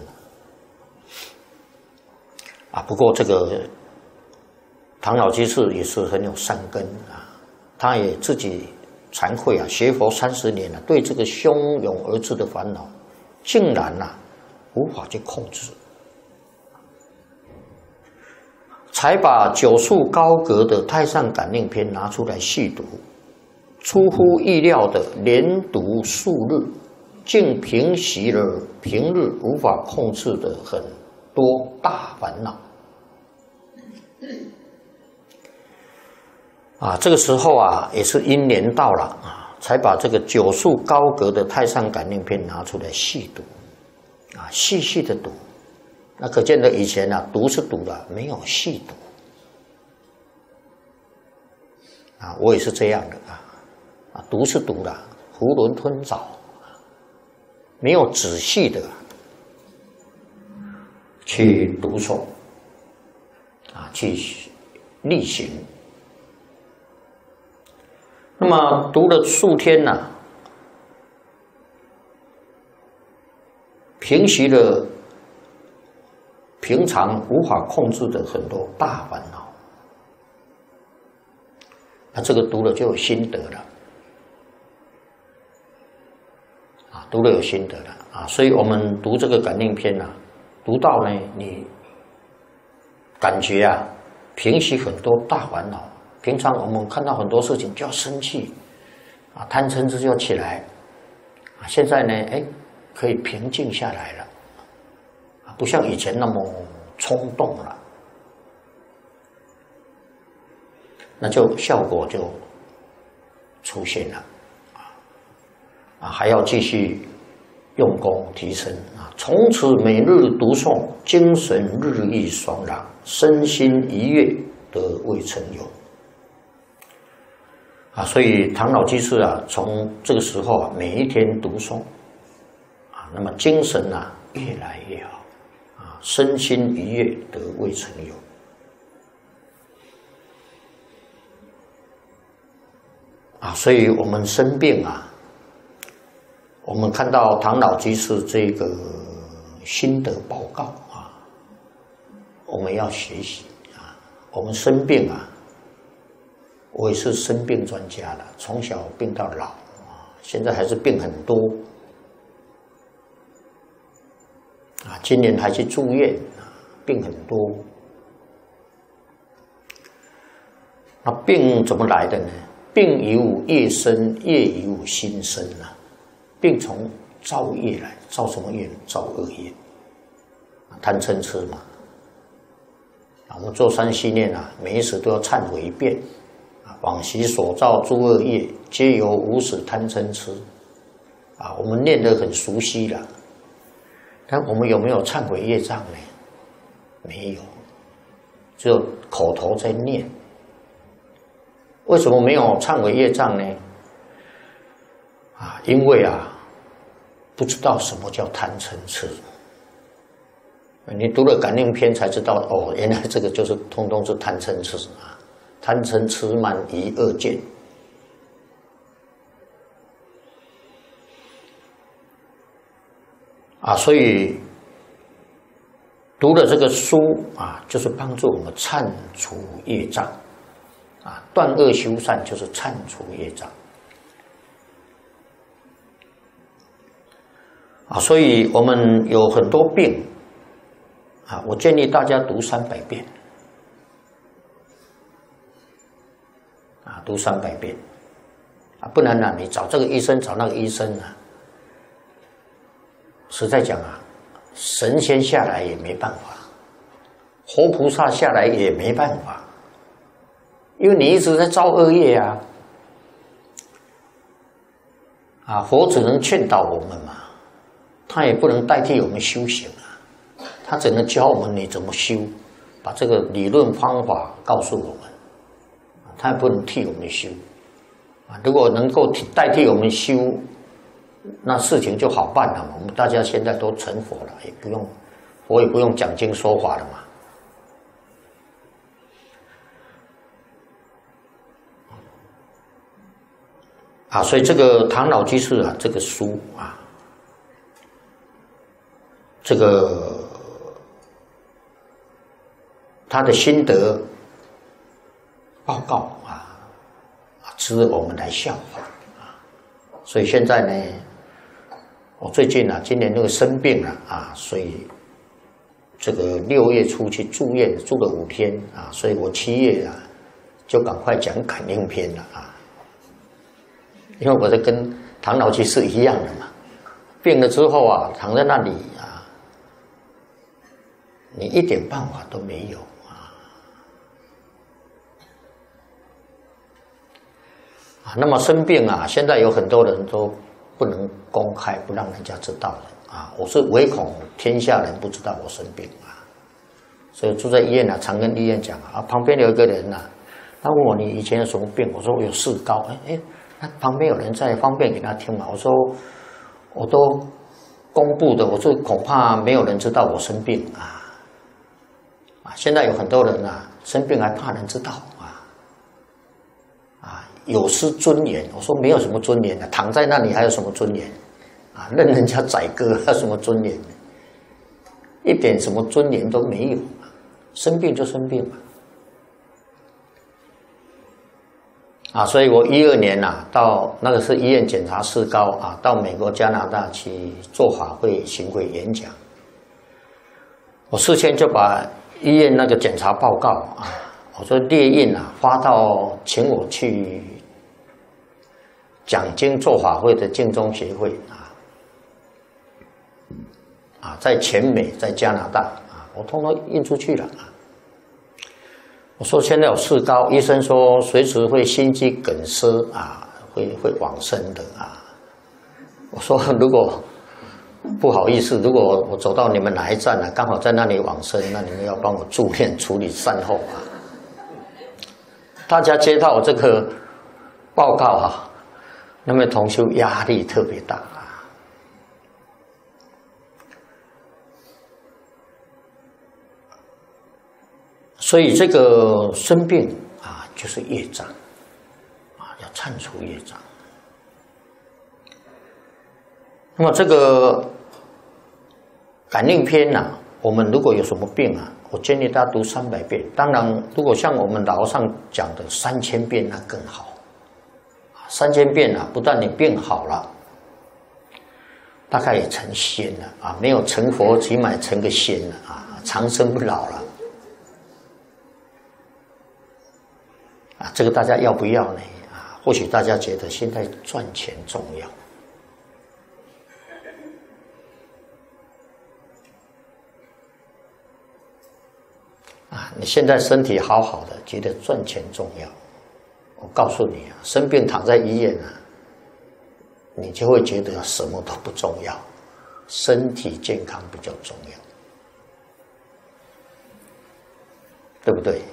啊。不过这个。唐老居士也是很有善根啊，他也自己惭愧啊，学佛三十年了，对这个汹涌而至的烦恼，竟然呐、啊、无法去控制，才把九数高阁的《太上感应篇》拿出来细读，出乎意料的连读数日，竟平息了平日无法控制的很多大烦恼。啊，这个时候啊，也是因缘到了啊， 才把这个九束高阁的太上感应篇拿出来细读，啊，细细的读。那可见得以前啊，读是读的，没有细读。啊，我也是这样的啊，啊，读是读的，囫囵吞枣，没有仔细的去读诵，啊，去力行。那么读了数天呢、啊，平息了平常无法控制的很多大烦恼。那这个读了就有心得了，啊，读了有心得了啊，所以我们读这个感应篇啊，读到呢，你感觉啊，平息很多大烦恼。平常我们看到很多事情就要生气，啊，贪嗔痴就要起来，啊，现在呢，哎，可以平静下来了，啊，不像以前那么冲动了。那就效果就出现了，啊，还要继续用功提升啊！从此每日读诵，精神日益爽朗，身心愉悦，得未曾有。啊，所以唐老居士啊，从这个时候啊，每一天读诵，啊，那么精神啊越来越好，啊，身心愉悦，得未曾有。啊，所以我们生病啊，我们看到唐老居士这个心得报告啊，我们要学习啊。我们生病啊，我也是生病专家了，从小病到老啊，现在还是病很多啊，今年还去住院啊，病很多。那病怎么来的呢？病由业生，业由心生啊。病从造业来，造什么业？造恶业，贪嗔痴嘛。啊，我们做三系念啊，每一时都要忏悔一遍啊，往昔所造诸恶业，皆由无始贪嗔痴啊。我们念得很熟悉了，但我们有没有忏悔业障呢？没有，只有口头在念。为什么没有忏悔业障呢？啊，因为啊，不知道什么叫贪嗔痴。你读了感应篇才知道，哦，原来这个就是通通是贪嗔痴啊，贪嗔痴慢疑恶见。啊，所以读了这个书啊，就是帮助我们忏除业障。啊，断恶修善就是忏除业障啊，所以我们有很多病啊，我建议大家读三百遍啊，读三百遍啊，不然呢，你找这个医生，找那个医生啊，实在讲啊，神仙下来也没办法，活菩萨下来也没办法。因为你一直在造恶业啊，啊，佛只能劝导我们嘛，他也不能代替我们修行啊，他只能教我们你怎么修，把这个理论方法告诉我们，他也不能替我们修啊。如果能够代替我们修，那事情就好办了嘛。我们大家现在都成佛了，也不用佛也不用讲经说法了嘛。啊，所以这个唐老居士啊，这个书啊，这个他的心得报告啊，值得我们来效法啊。所以现在呢，我最近啊，今年那个生病了啊，所以这个六月初去住院，住了五天啊，所以我七月啊，就赶快讲感应篇了啊。因为我在跟唐老居士一样的嘛，病了之后啊，躺在那里啊，你一点办法都没有啊。 啊，那么生病啊，现在有很多人都不能公开，不让人家知道的啊。我是唯恐天下人不知道我生病啊，所以住在医院啊，常跟医院讲啊，旁边有一个人呐、啊，他问我你以前有什么病？我说我有四高。哎哎，那旁边有人在，方便给他听嘛？我说我都公布的，我说恐怕没有人知道我生病啊。啊，现在有很多人啊，生病还怕人知道。有失尊严，我说没有什么尊严的，躺在那里还有什么尊严？啊，任人家宰割，还有什么尊严呢？一点什么尊严都没有，生病就生病嘛。啊，所以我一二年呐、啊，到那个是医院检查四高啊，到美国、加拿大去做法会、巡回演讲。我事先就把医院那个检查报告啊，我说列印啊，发到请我去讲经做法会的净宗协会啊，啊，在全美，在加拿大啊，我通通印出去了啊。我说现在有四高，医生说随时会心肌梗塞啊，会会往生的啊。我说如果不好意思，如果我走到你们哪一站呢、啊，刚好在那里往生，那你们要帮我助念处理善后啊。大家接到我这个报告啊。那么同修压力特别大啊，所以这个生病啊，就是业障啊，要忏除业障。那么这个感应篇呐、啊，我们如果有什么病啊，我建议大家读三百遍。当然，如果像我们老上讲的三千遍，那更好。三千遍啊，不但你病好了，大概也成仙了啊！没有成佛，起码成个仙了啊，长生不老了啊！这个大家要不要呢？啊，或许大家觉得现在赚钱重要啊！你现在身体好好的，觉得赚钱重要。我告诉你啊，生病躺在医院啊，你就会觉得什么都不重要，身体健康比较重要，对不对？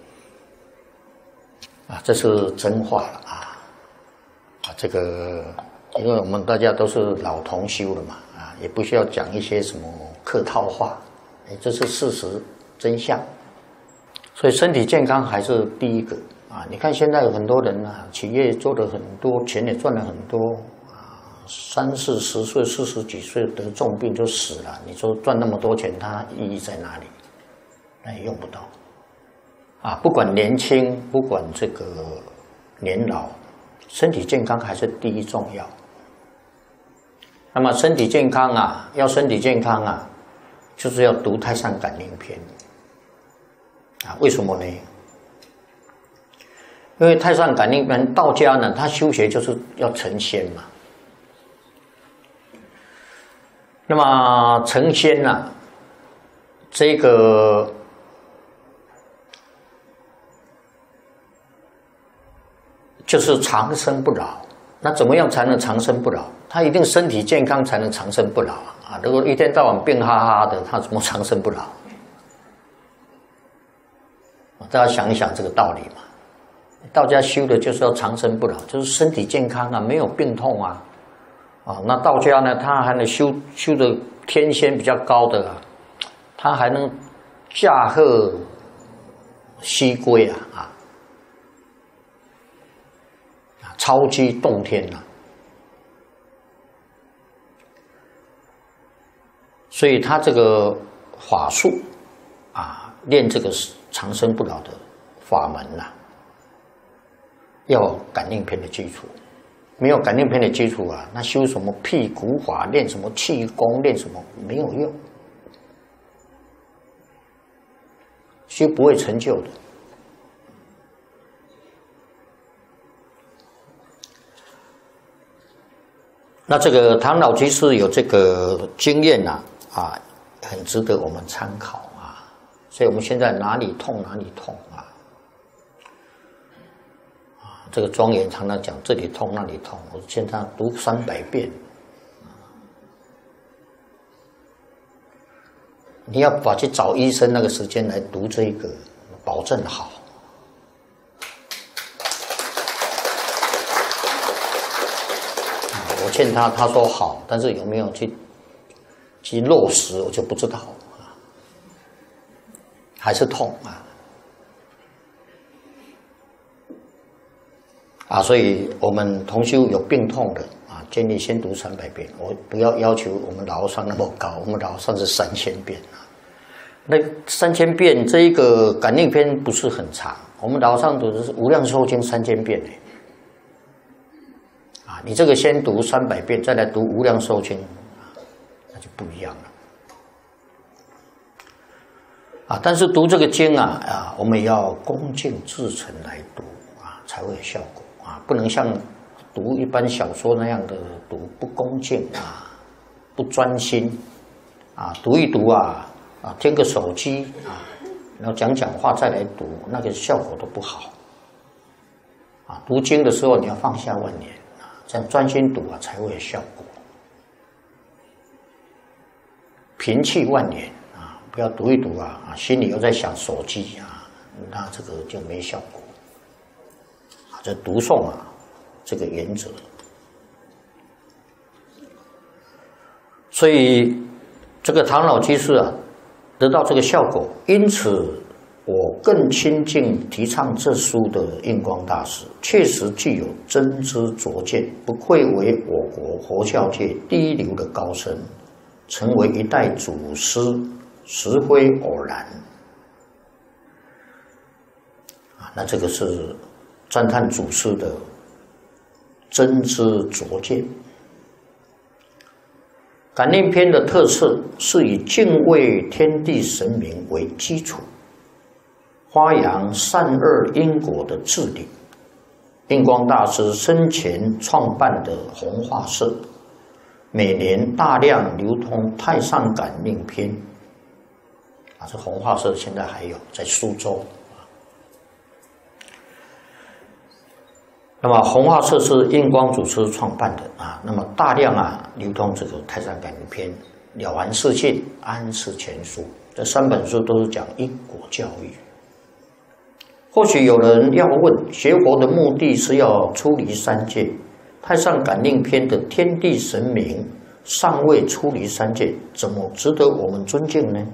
啊，这是真话了啊！啊，这个因为我们大家都是老同修了嘛，啊，也不需要讲一些什么客套话，哎，这是事实真相。所以身体健康还是第一个。啊，你看现在有很多人啊，企业做了很多，钱也赚了很多啊，三四十岁、四十几岁得重病就死了。你说赚那么多钱，它意义在哪里？那也用不到。啊，不管年轻，不管这个年老，身体健康还是第一重要。那么身体健康啊，要身体健康啊，就是要读《太上感应篇》啊，为什么呢？因为太上感应篇，道家呢，他修学就是要成仙嘛。那么成仙呢、啊，这个就是长生不老。那怎么样才能长生不老？他一定身体健康才能长生不老啊！如果一天到晚病哈哈的，他怎么长生不老？大家想一想这个道理嘛。道家修的就是要长生不老，就是身体健康啊，没有病痛啊，啊，那道家呢，他还能修修的天仙比较高的啊，他还能驾鹤西归啊啊，超级动天啊，所以他这个法术啊，练这个长生不老的法门呐、啊。要感应篇的基础，没有感应篇的基础啊，那修什么辟谷法，练什么气功，练什么没有用，修不会成就的。那这个唐老居士有这个经验呐、啊，啊，很值得我们参考啊。所以我们现在哪里痛哪里痛啊。 这个庄严常常讲这里痛那里痛，我劝他读三百遍。你要把去找医生那个时间来读这个，保证好。我劝他，他说好，但是有没有去去落实，我就不知道啊，还是痛啊。啊，所以我们同修有病痛的啊，建议先读三百遍。我不要要求我们老和尚那么高，我们老和尚是三千遍啊。那三千遍这一个感应篇不是很长，我们老和尚读的是《无量寿经》三千遍呢。啊，你这个先读三百遍，再来读《无量寿经》，那就不一样了。啊，但是读这个经啊啊，我们也要恭敬至诚来读啊，才会有效果。啊，不能像读一般小说那样的读，不恭敬啊，不专心啊，读一读啊啊，听个手机啊，然后讲讲话再来读，那个效果都不好。啊，读经的时候你要放下万念啊，这样专心读啊才会有效果。平气万年啊，不要读一读啊啊，心里又在想手机啊，那这个就没效果。这读诵啊，这个原则，所以这个唐老居士啊，得到这个效果，因此我更亲近提倡这书的印光大师，确实具有真知灼见，不愧为我国佛教界第一流的高僧，成为一代祖师，实非偶然。啊，那这个是赞叹祖师的真知灼见。感应篇的特色是以敬畏天地神明为基础，发扬善恶因果的治理。印光大师生前创办的弘化社，每年大量流通太上感应篇。啊，这弘化社现在还有在苏州。那么弘化社是印光祖师创办的啊，那么大量啊流通这个太上感应篇、了凡四训、安世全书，这三本书都是讲因果教育。或许有人要问，学佛的目的是要出离三界，太上感应篇的天地神明尚未出离三界，怎么值得我们尊敬呢？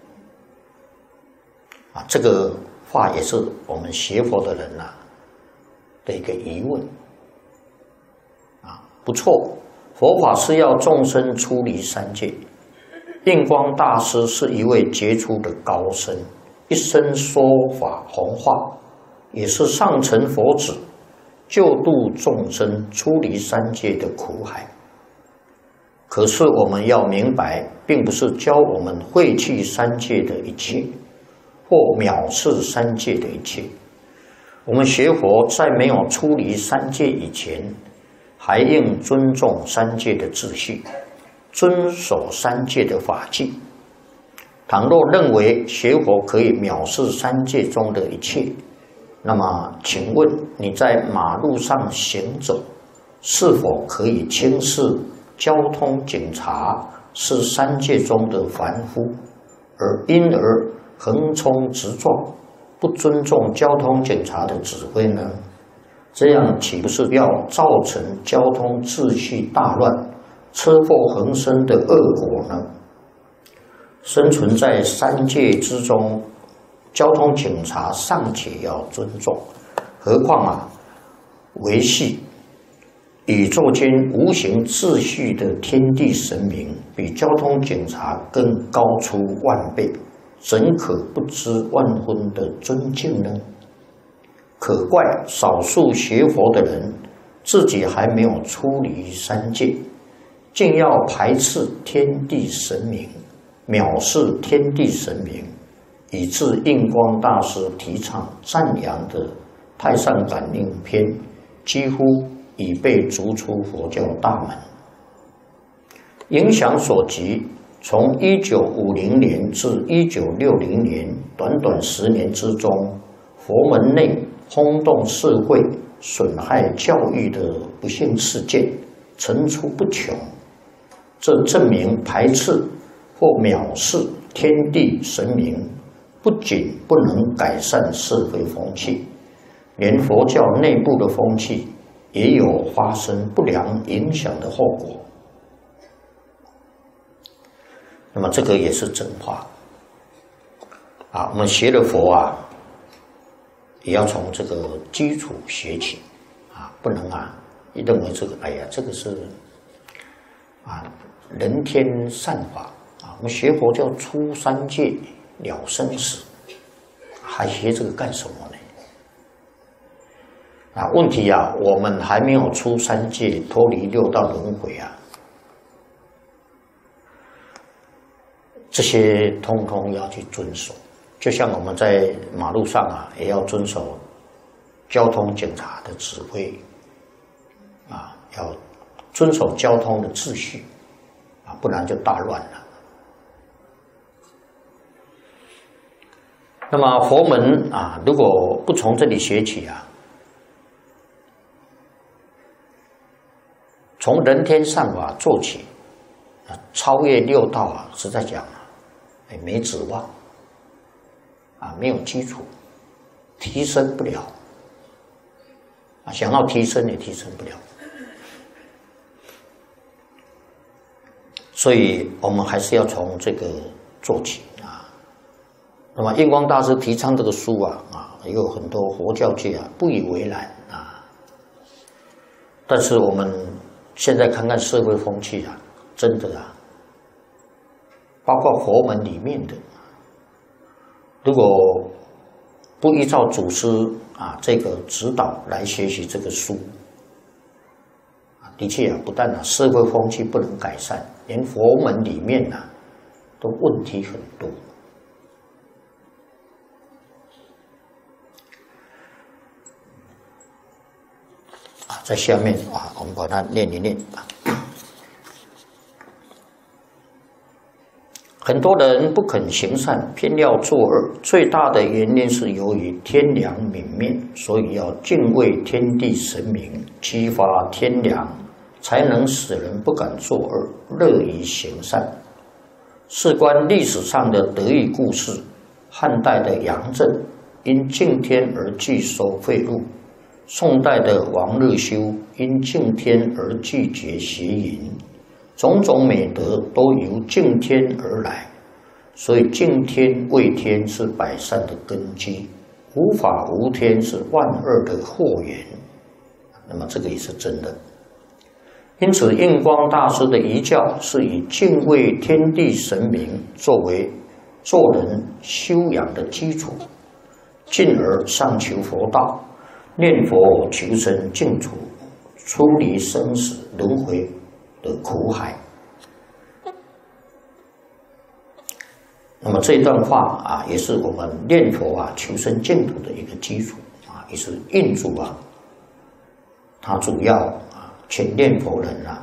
啊，这个话也是我们学佛的人啊的一个疑问啊，不错，佛法是要众生出离三界。印光大师是一位杰出的高僧，一生说法弘化，也是上乘佛子，救度众生出离三界的苦海。可是我们要明白，并不是教我们废弃三界的一切，或藐视三界的一切。我们学佛在没有出离三界以前，还应尊重三界的秩序，遵守三界的法纪。倘若认为学佛可以藐视三界中的一切，那么请问你在马路上行走，是否可以轻视交通警察是三界中的凡夫，而因而横冲直撞，不尊重交通警察的指挥呢？这样岂不是要造成交通秩序大乱、车祸横生的恶果呢？生存在三界之中，交通警察尚且要尊重，何况啊，维系宇宙间无形秩序的天地神明，比交通警察更高出万倍，怎可不知万分的尊敬呢？可怪少数学佛的人自己还没有出离三界，竟要排斥天地神明，藐视天地神明，以致印光大师提倡赞扬的太上感应篇几乎已被逐出佛教大门。影响所及，从一九五零年至一九六零年短短十年之中，佛门内轰动社会、 损害教育的不幸事件层出不穷，这证明排斥或藐视天地神明，不仅不能改善社会风气，连佛教内部的风气也有发生不良影响的后果。那么这个也是真话啊！我们学了佛啊，也要从这个基础学起啊，不能啊，你认为这个，哎呀，这个是啊人天善法啊，我们学佛叫出三界了生死，还学这个干什么呢？啊，问题啊，我们还没有出三界，脱离六道轮回啊。这些通通要去遵守，就像我们在马路上啊，也要遵守交通警察的指挥，啊，要遵守交通的秩序，啊，不然就大乱了。那么佛门啊，如果不从这里学起啊，从人天善法做起，啊，超越六道啊，实在讲啊。也没指望啊，没有基础，提升不了啊，想要提升也提升不了，所以我们还是要从这个做起啊。那么印光大师提倡这个书啊啊，也有很多佛教界啊不以为然啊，但是我们现在看看社会风气啊，真的啊。包括佛门里面的，如果不依照祖师啊这个指导来学习这个书，啊，的确啊，不但啊社会风气不能改善，连佛门里面呢、啊、都问题很多。啊，在下面啊，我们把它念一念啊。很多人不肯行善，偏要作恶，最大的原因是由于天良泯灭，所以要敬畏天地神明，激发天良，才能使人不敢作恶，乐于行善。事关历史上的得意故事，汉代的杨震因敬天而拒收贿赂，宋代的王日修因敬天而拒绝邪淫。种种美德都由敬天而来，所以敬天畏天是百善的根基，无法无天是万恶的祸源。那么这个也是真的。因此，印光大师的遗教是以敬畏天地神明作为做人修养的基础，进而上求佛道，念佛求生净土，出离生死轮回的苦海。那么这段话啊，也是我们念佛啊求生净土的一个基础啊，也是印主啊，他主要啊，请念佛人啊，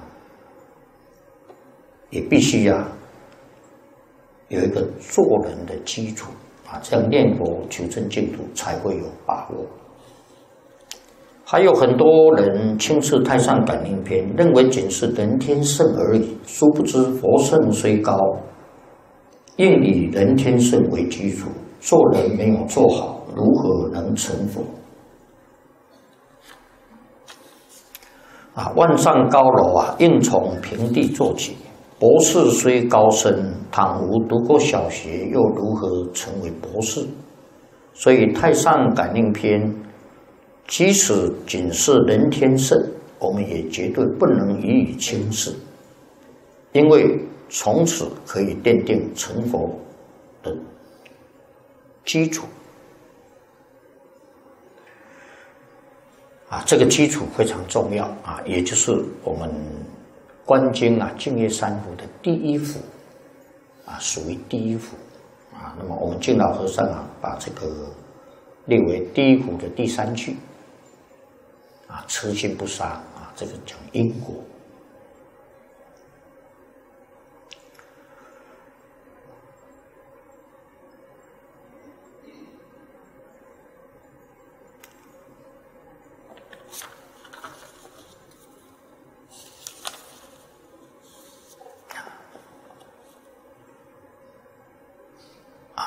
也必须啊有一个做人的基础啊，这样念佛求生净土才会有把握。还有很多人轻视《太上感应篇》，认为仅是人天圣而已，殊不知佛圣虽高，应以人天圣为基础，做人没有做好，如何能成佛？啊，万丈高楼啊，应从平地做起。博士虽高深，倘无读过小学，又如何成为博士？所以《太上感应篇》即使仅是人天圣，我们也绝对不能予以轻视，因为从此可以奠定成佛的基础。啊，这个基础非常重要啊，也就是我们观经啊净业三福的第一福啊，属于第一福啊。那么我们净老和尚啊，把这个列为第一福的第三句啊，痴心不杀啊，这个讲因果。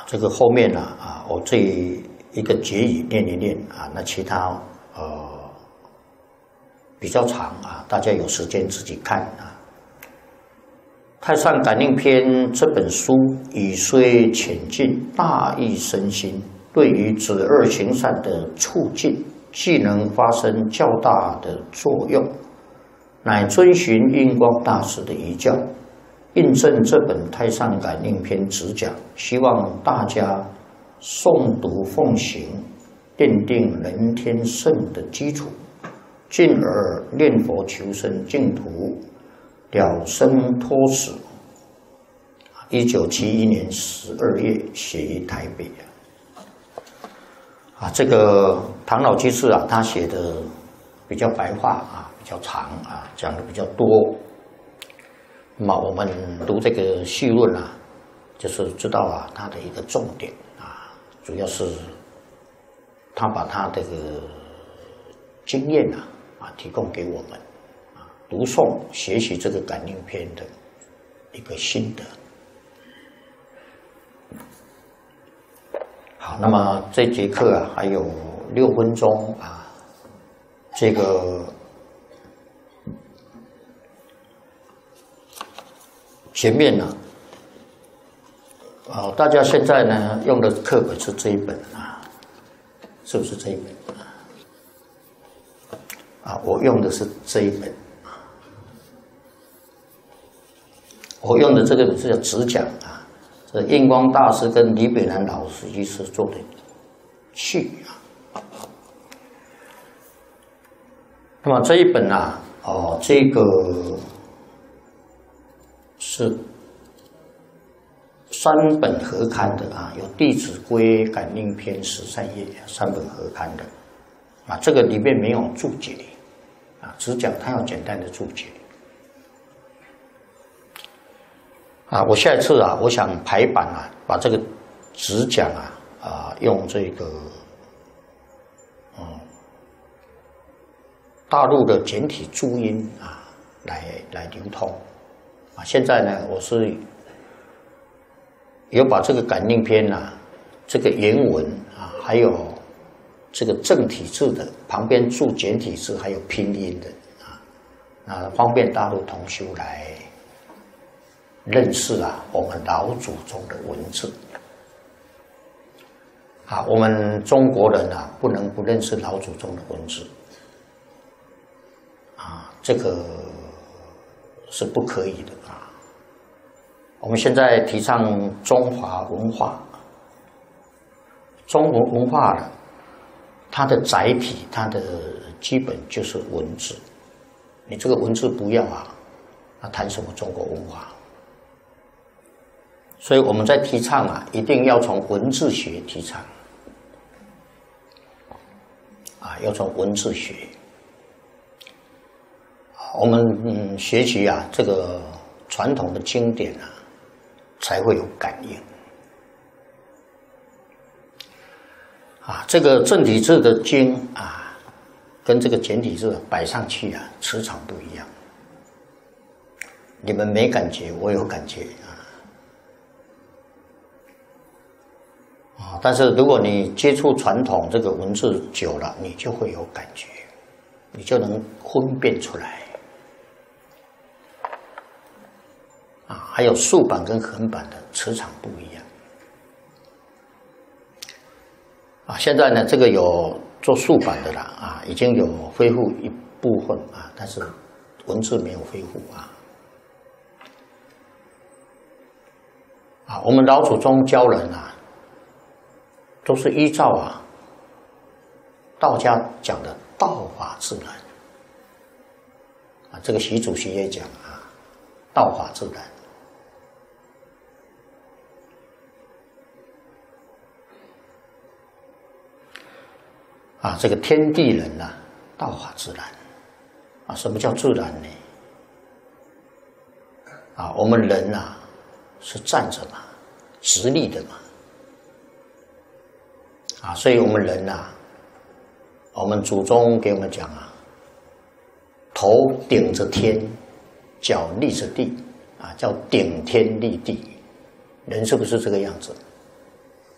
这个后面呢啊，我这一个结语念一念啊，那其他呃比较长啊，大家有时间自己看啊。《太上感应篇》这本书语虽浅近，大义深心，对于止恶行善的促进，既能发生较大的作用，乃遵循印光大师的遗教，印证这本《太上感应篇》旨讲，希望大家诵读奉行，奠定人天圣的基础，进而念佛求生净土，了生脱死。一九七一年十二月写于台北啊，这个唐老居士啊，他写的比较白话啊，比较长啊，讲的比较多。那么我们读这个序论啊，就是知道啊，他的一个重点啊，主要是他把他这个经验啊啊提供给我们啊，读诵学习这个感应篇的一个心得。好，那么这节课啊还有六分钟啊，这个前面呢，啊，大家现在呢用的课本是这一本啊，是不是这一本啊？啊，我用的是这一本，我用的这个是叫直讲啊。这印光大师跟李北南老师一起做的序啊。那么这一本啊，哦，这个是三本合刊的啊，有《弟子规》《感应篇》十三页三本合刊的啊。这个里面没有注解啊，只讲它有简单的注解。啊，我下一次啊，我想排版啊，把这个只讲啊，啊，用这个，嗯，大陆的简体注音啊，来来流通，啊，现在呢，我是有把这个感应篇啊，这个原文啊，还有这个正体字的旁边注简体字，还有拼音的啊，啊，方便大陆同修来认识啊，我们老祖宗的文字啊，我们中国人啊，不能不认识老祖宗的文字啊，这个是不可以的啊。我们现在提倡中华文化，中国文化呢，它的载体，它的基本就是文字，你这个文字不要啊，那谈什么中国文化？所以我们在提倡啊，一定要从文字学提倡，啊，要从文字学。我们嗯学习啊这个传统的经典啊，才会有感应。啊，这个正体字的经啊，跟这个简体字摆上去啊，磁场不一样。你们没感觉，我有感觉啊。啊，但是如果你接触传统这个文字久了，你就会有感觉，你就能分辨出来。啊，还有竖版跟横版的磁场不一样。啊，现在呢，这个有做竖版的啦，啊，已经有恢复一部分啊，但是文字没有恢复啊。啊，我们老祖宗教人啊，都是依照啊道家讲的道法自然。啊，这个习主席也讲啊，道法自然。啊，这个天地人呐、啊，道法自然。啊，什么叫自然呢？啊，我们人呐、啊、是站着嘛，直立的嘛。啊，所以我们人呐、啊，我们祖宗给我们讲啊，头顶着天，脚立着地，啊，叫顶天立地。人是不是这个样子？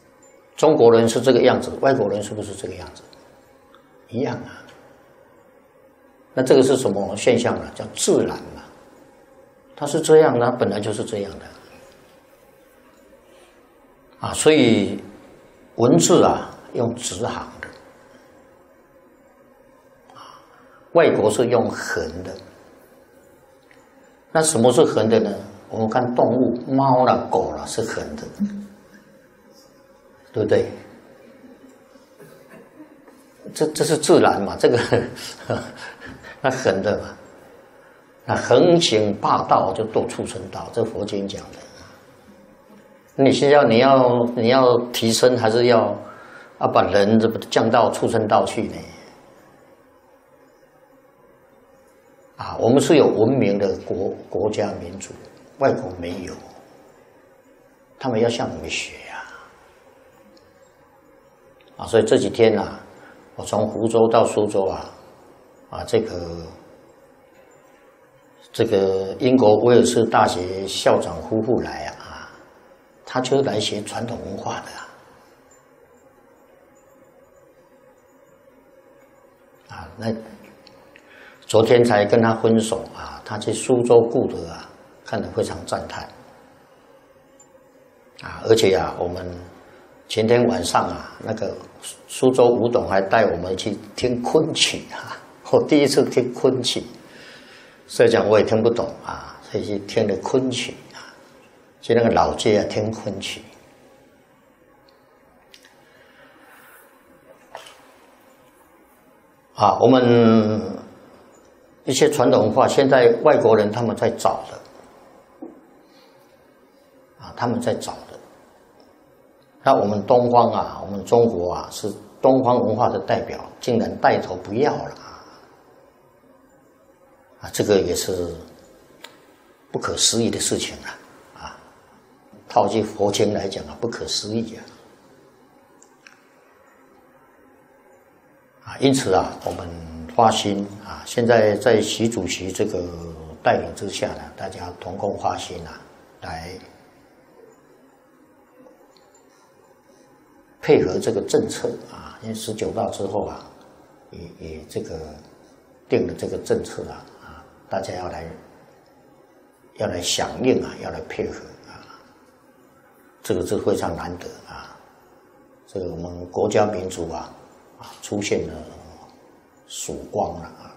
中国人是这个样子，外国人是不是这个样子？一样啊。那这个是什么现象呢？叫自然嘛。它是这样的，本来就是这样的。啊，所以文字啊用直行的，啊，外国是用横的。那什么是横的呢？我们看动物，猫啦、狗啦是横的，对不对？这这是自然嘛，这个那横的嘛，那横行霸道就堕畜生道，这佛经讲的。你现在你要你要提升，还是要啊把人这不降到畜生道去呢？啊，我们是有文明的国国家民族，外国没有，他们要向我们学呀。啊，所以这几天啊，我从湖州到苏州啊，啊这个这个英国威尔士大学校长夫妇来啊。他就是来学传统文化的啊，啊，那昨天才跟他分手啊，他去苏州顾德啊，看得非常赞叹啊，而且啊，我们前天晚上啊，那个苏州吴董还带我们去听昆曲啊，我第一次听昆曲，所以讲我也听不懂啊，所以去听了昆曲。去那个老街啊，听昆曲啊，我们一些传统文化，现在外国人他们在找的啊，他们在找的。那我们东方啊，我们中国啊，是东方文化的代表，竟然带头不要了啊！这个也是不可思议的事情啊！套句佛经来讲啊，不可思议啊！啊，因此啊，我们发心啊，现在在习主席这个带领之下呢，大家同共发心啊，来配合这个政策啊。因为十九大之后啊，也也这个定了这个政策啊，啊，大家要来要来响应啊，要来配合。这个是非常难得啊！这个我们国家民族啊，啊出现了曙光了啊！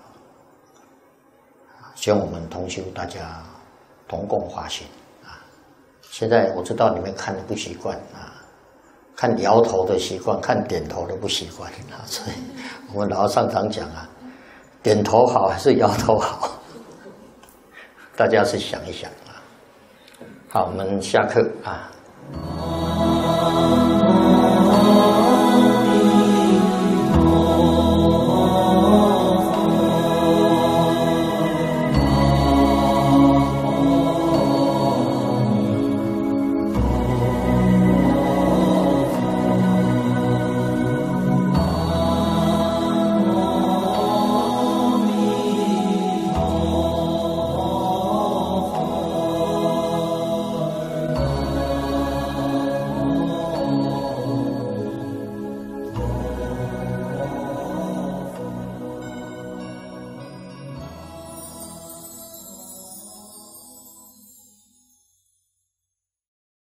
希望我们同修大家同共发心啊！现在我知道你们看的不习惯啊，看摇头的习惯，看点头的不习惯啊，所以我们老和尚常讲啊，点头好还是摇头好？大家是想一想啊。好，我们下课啊。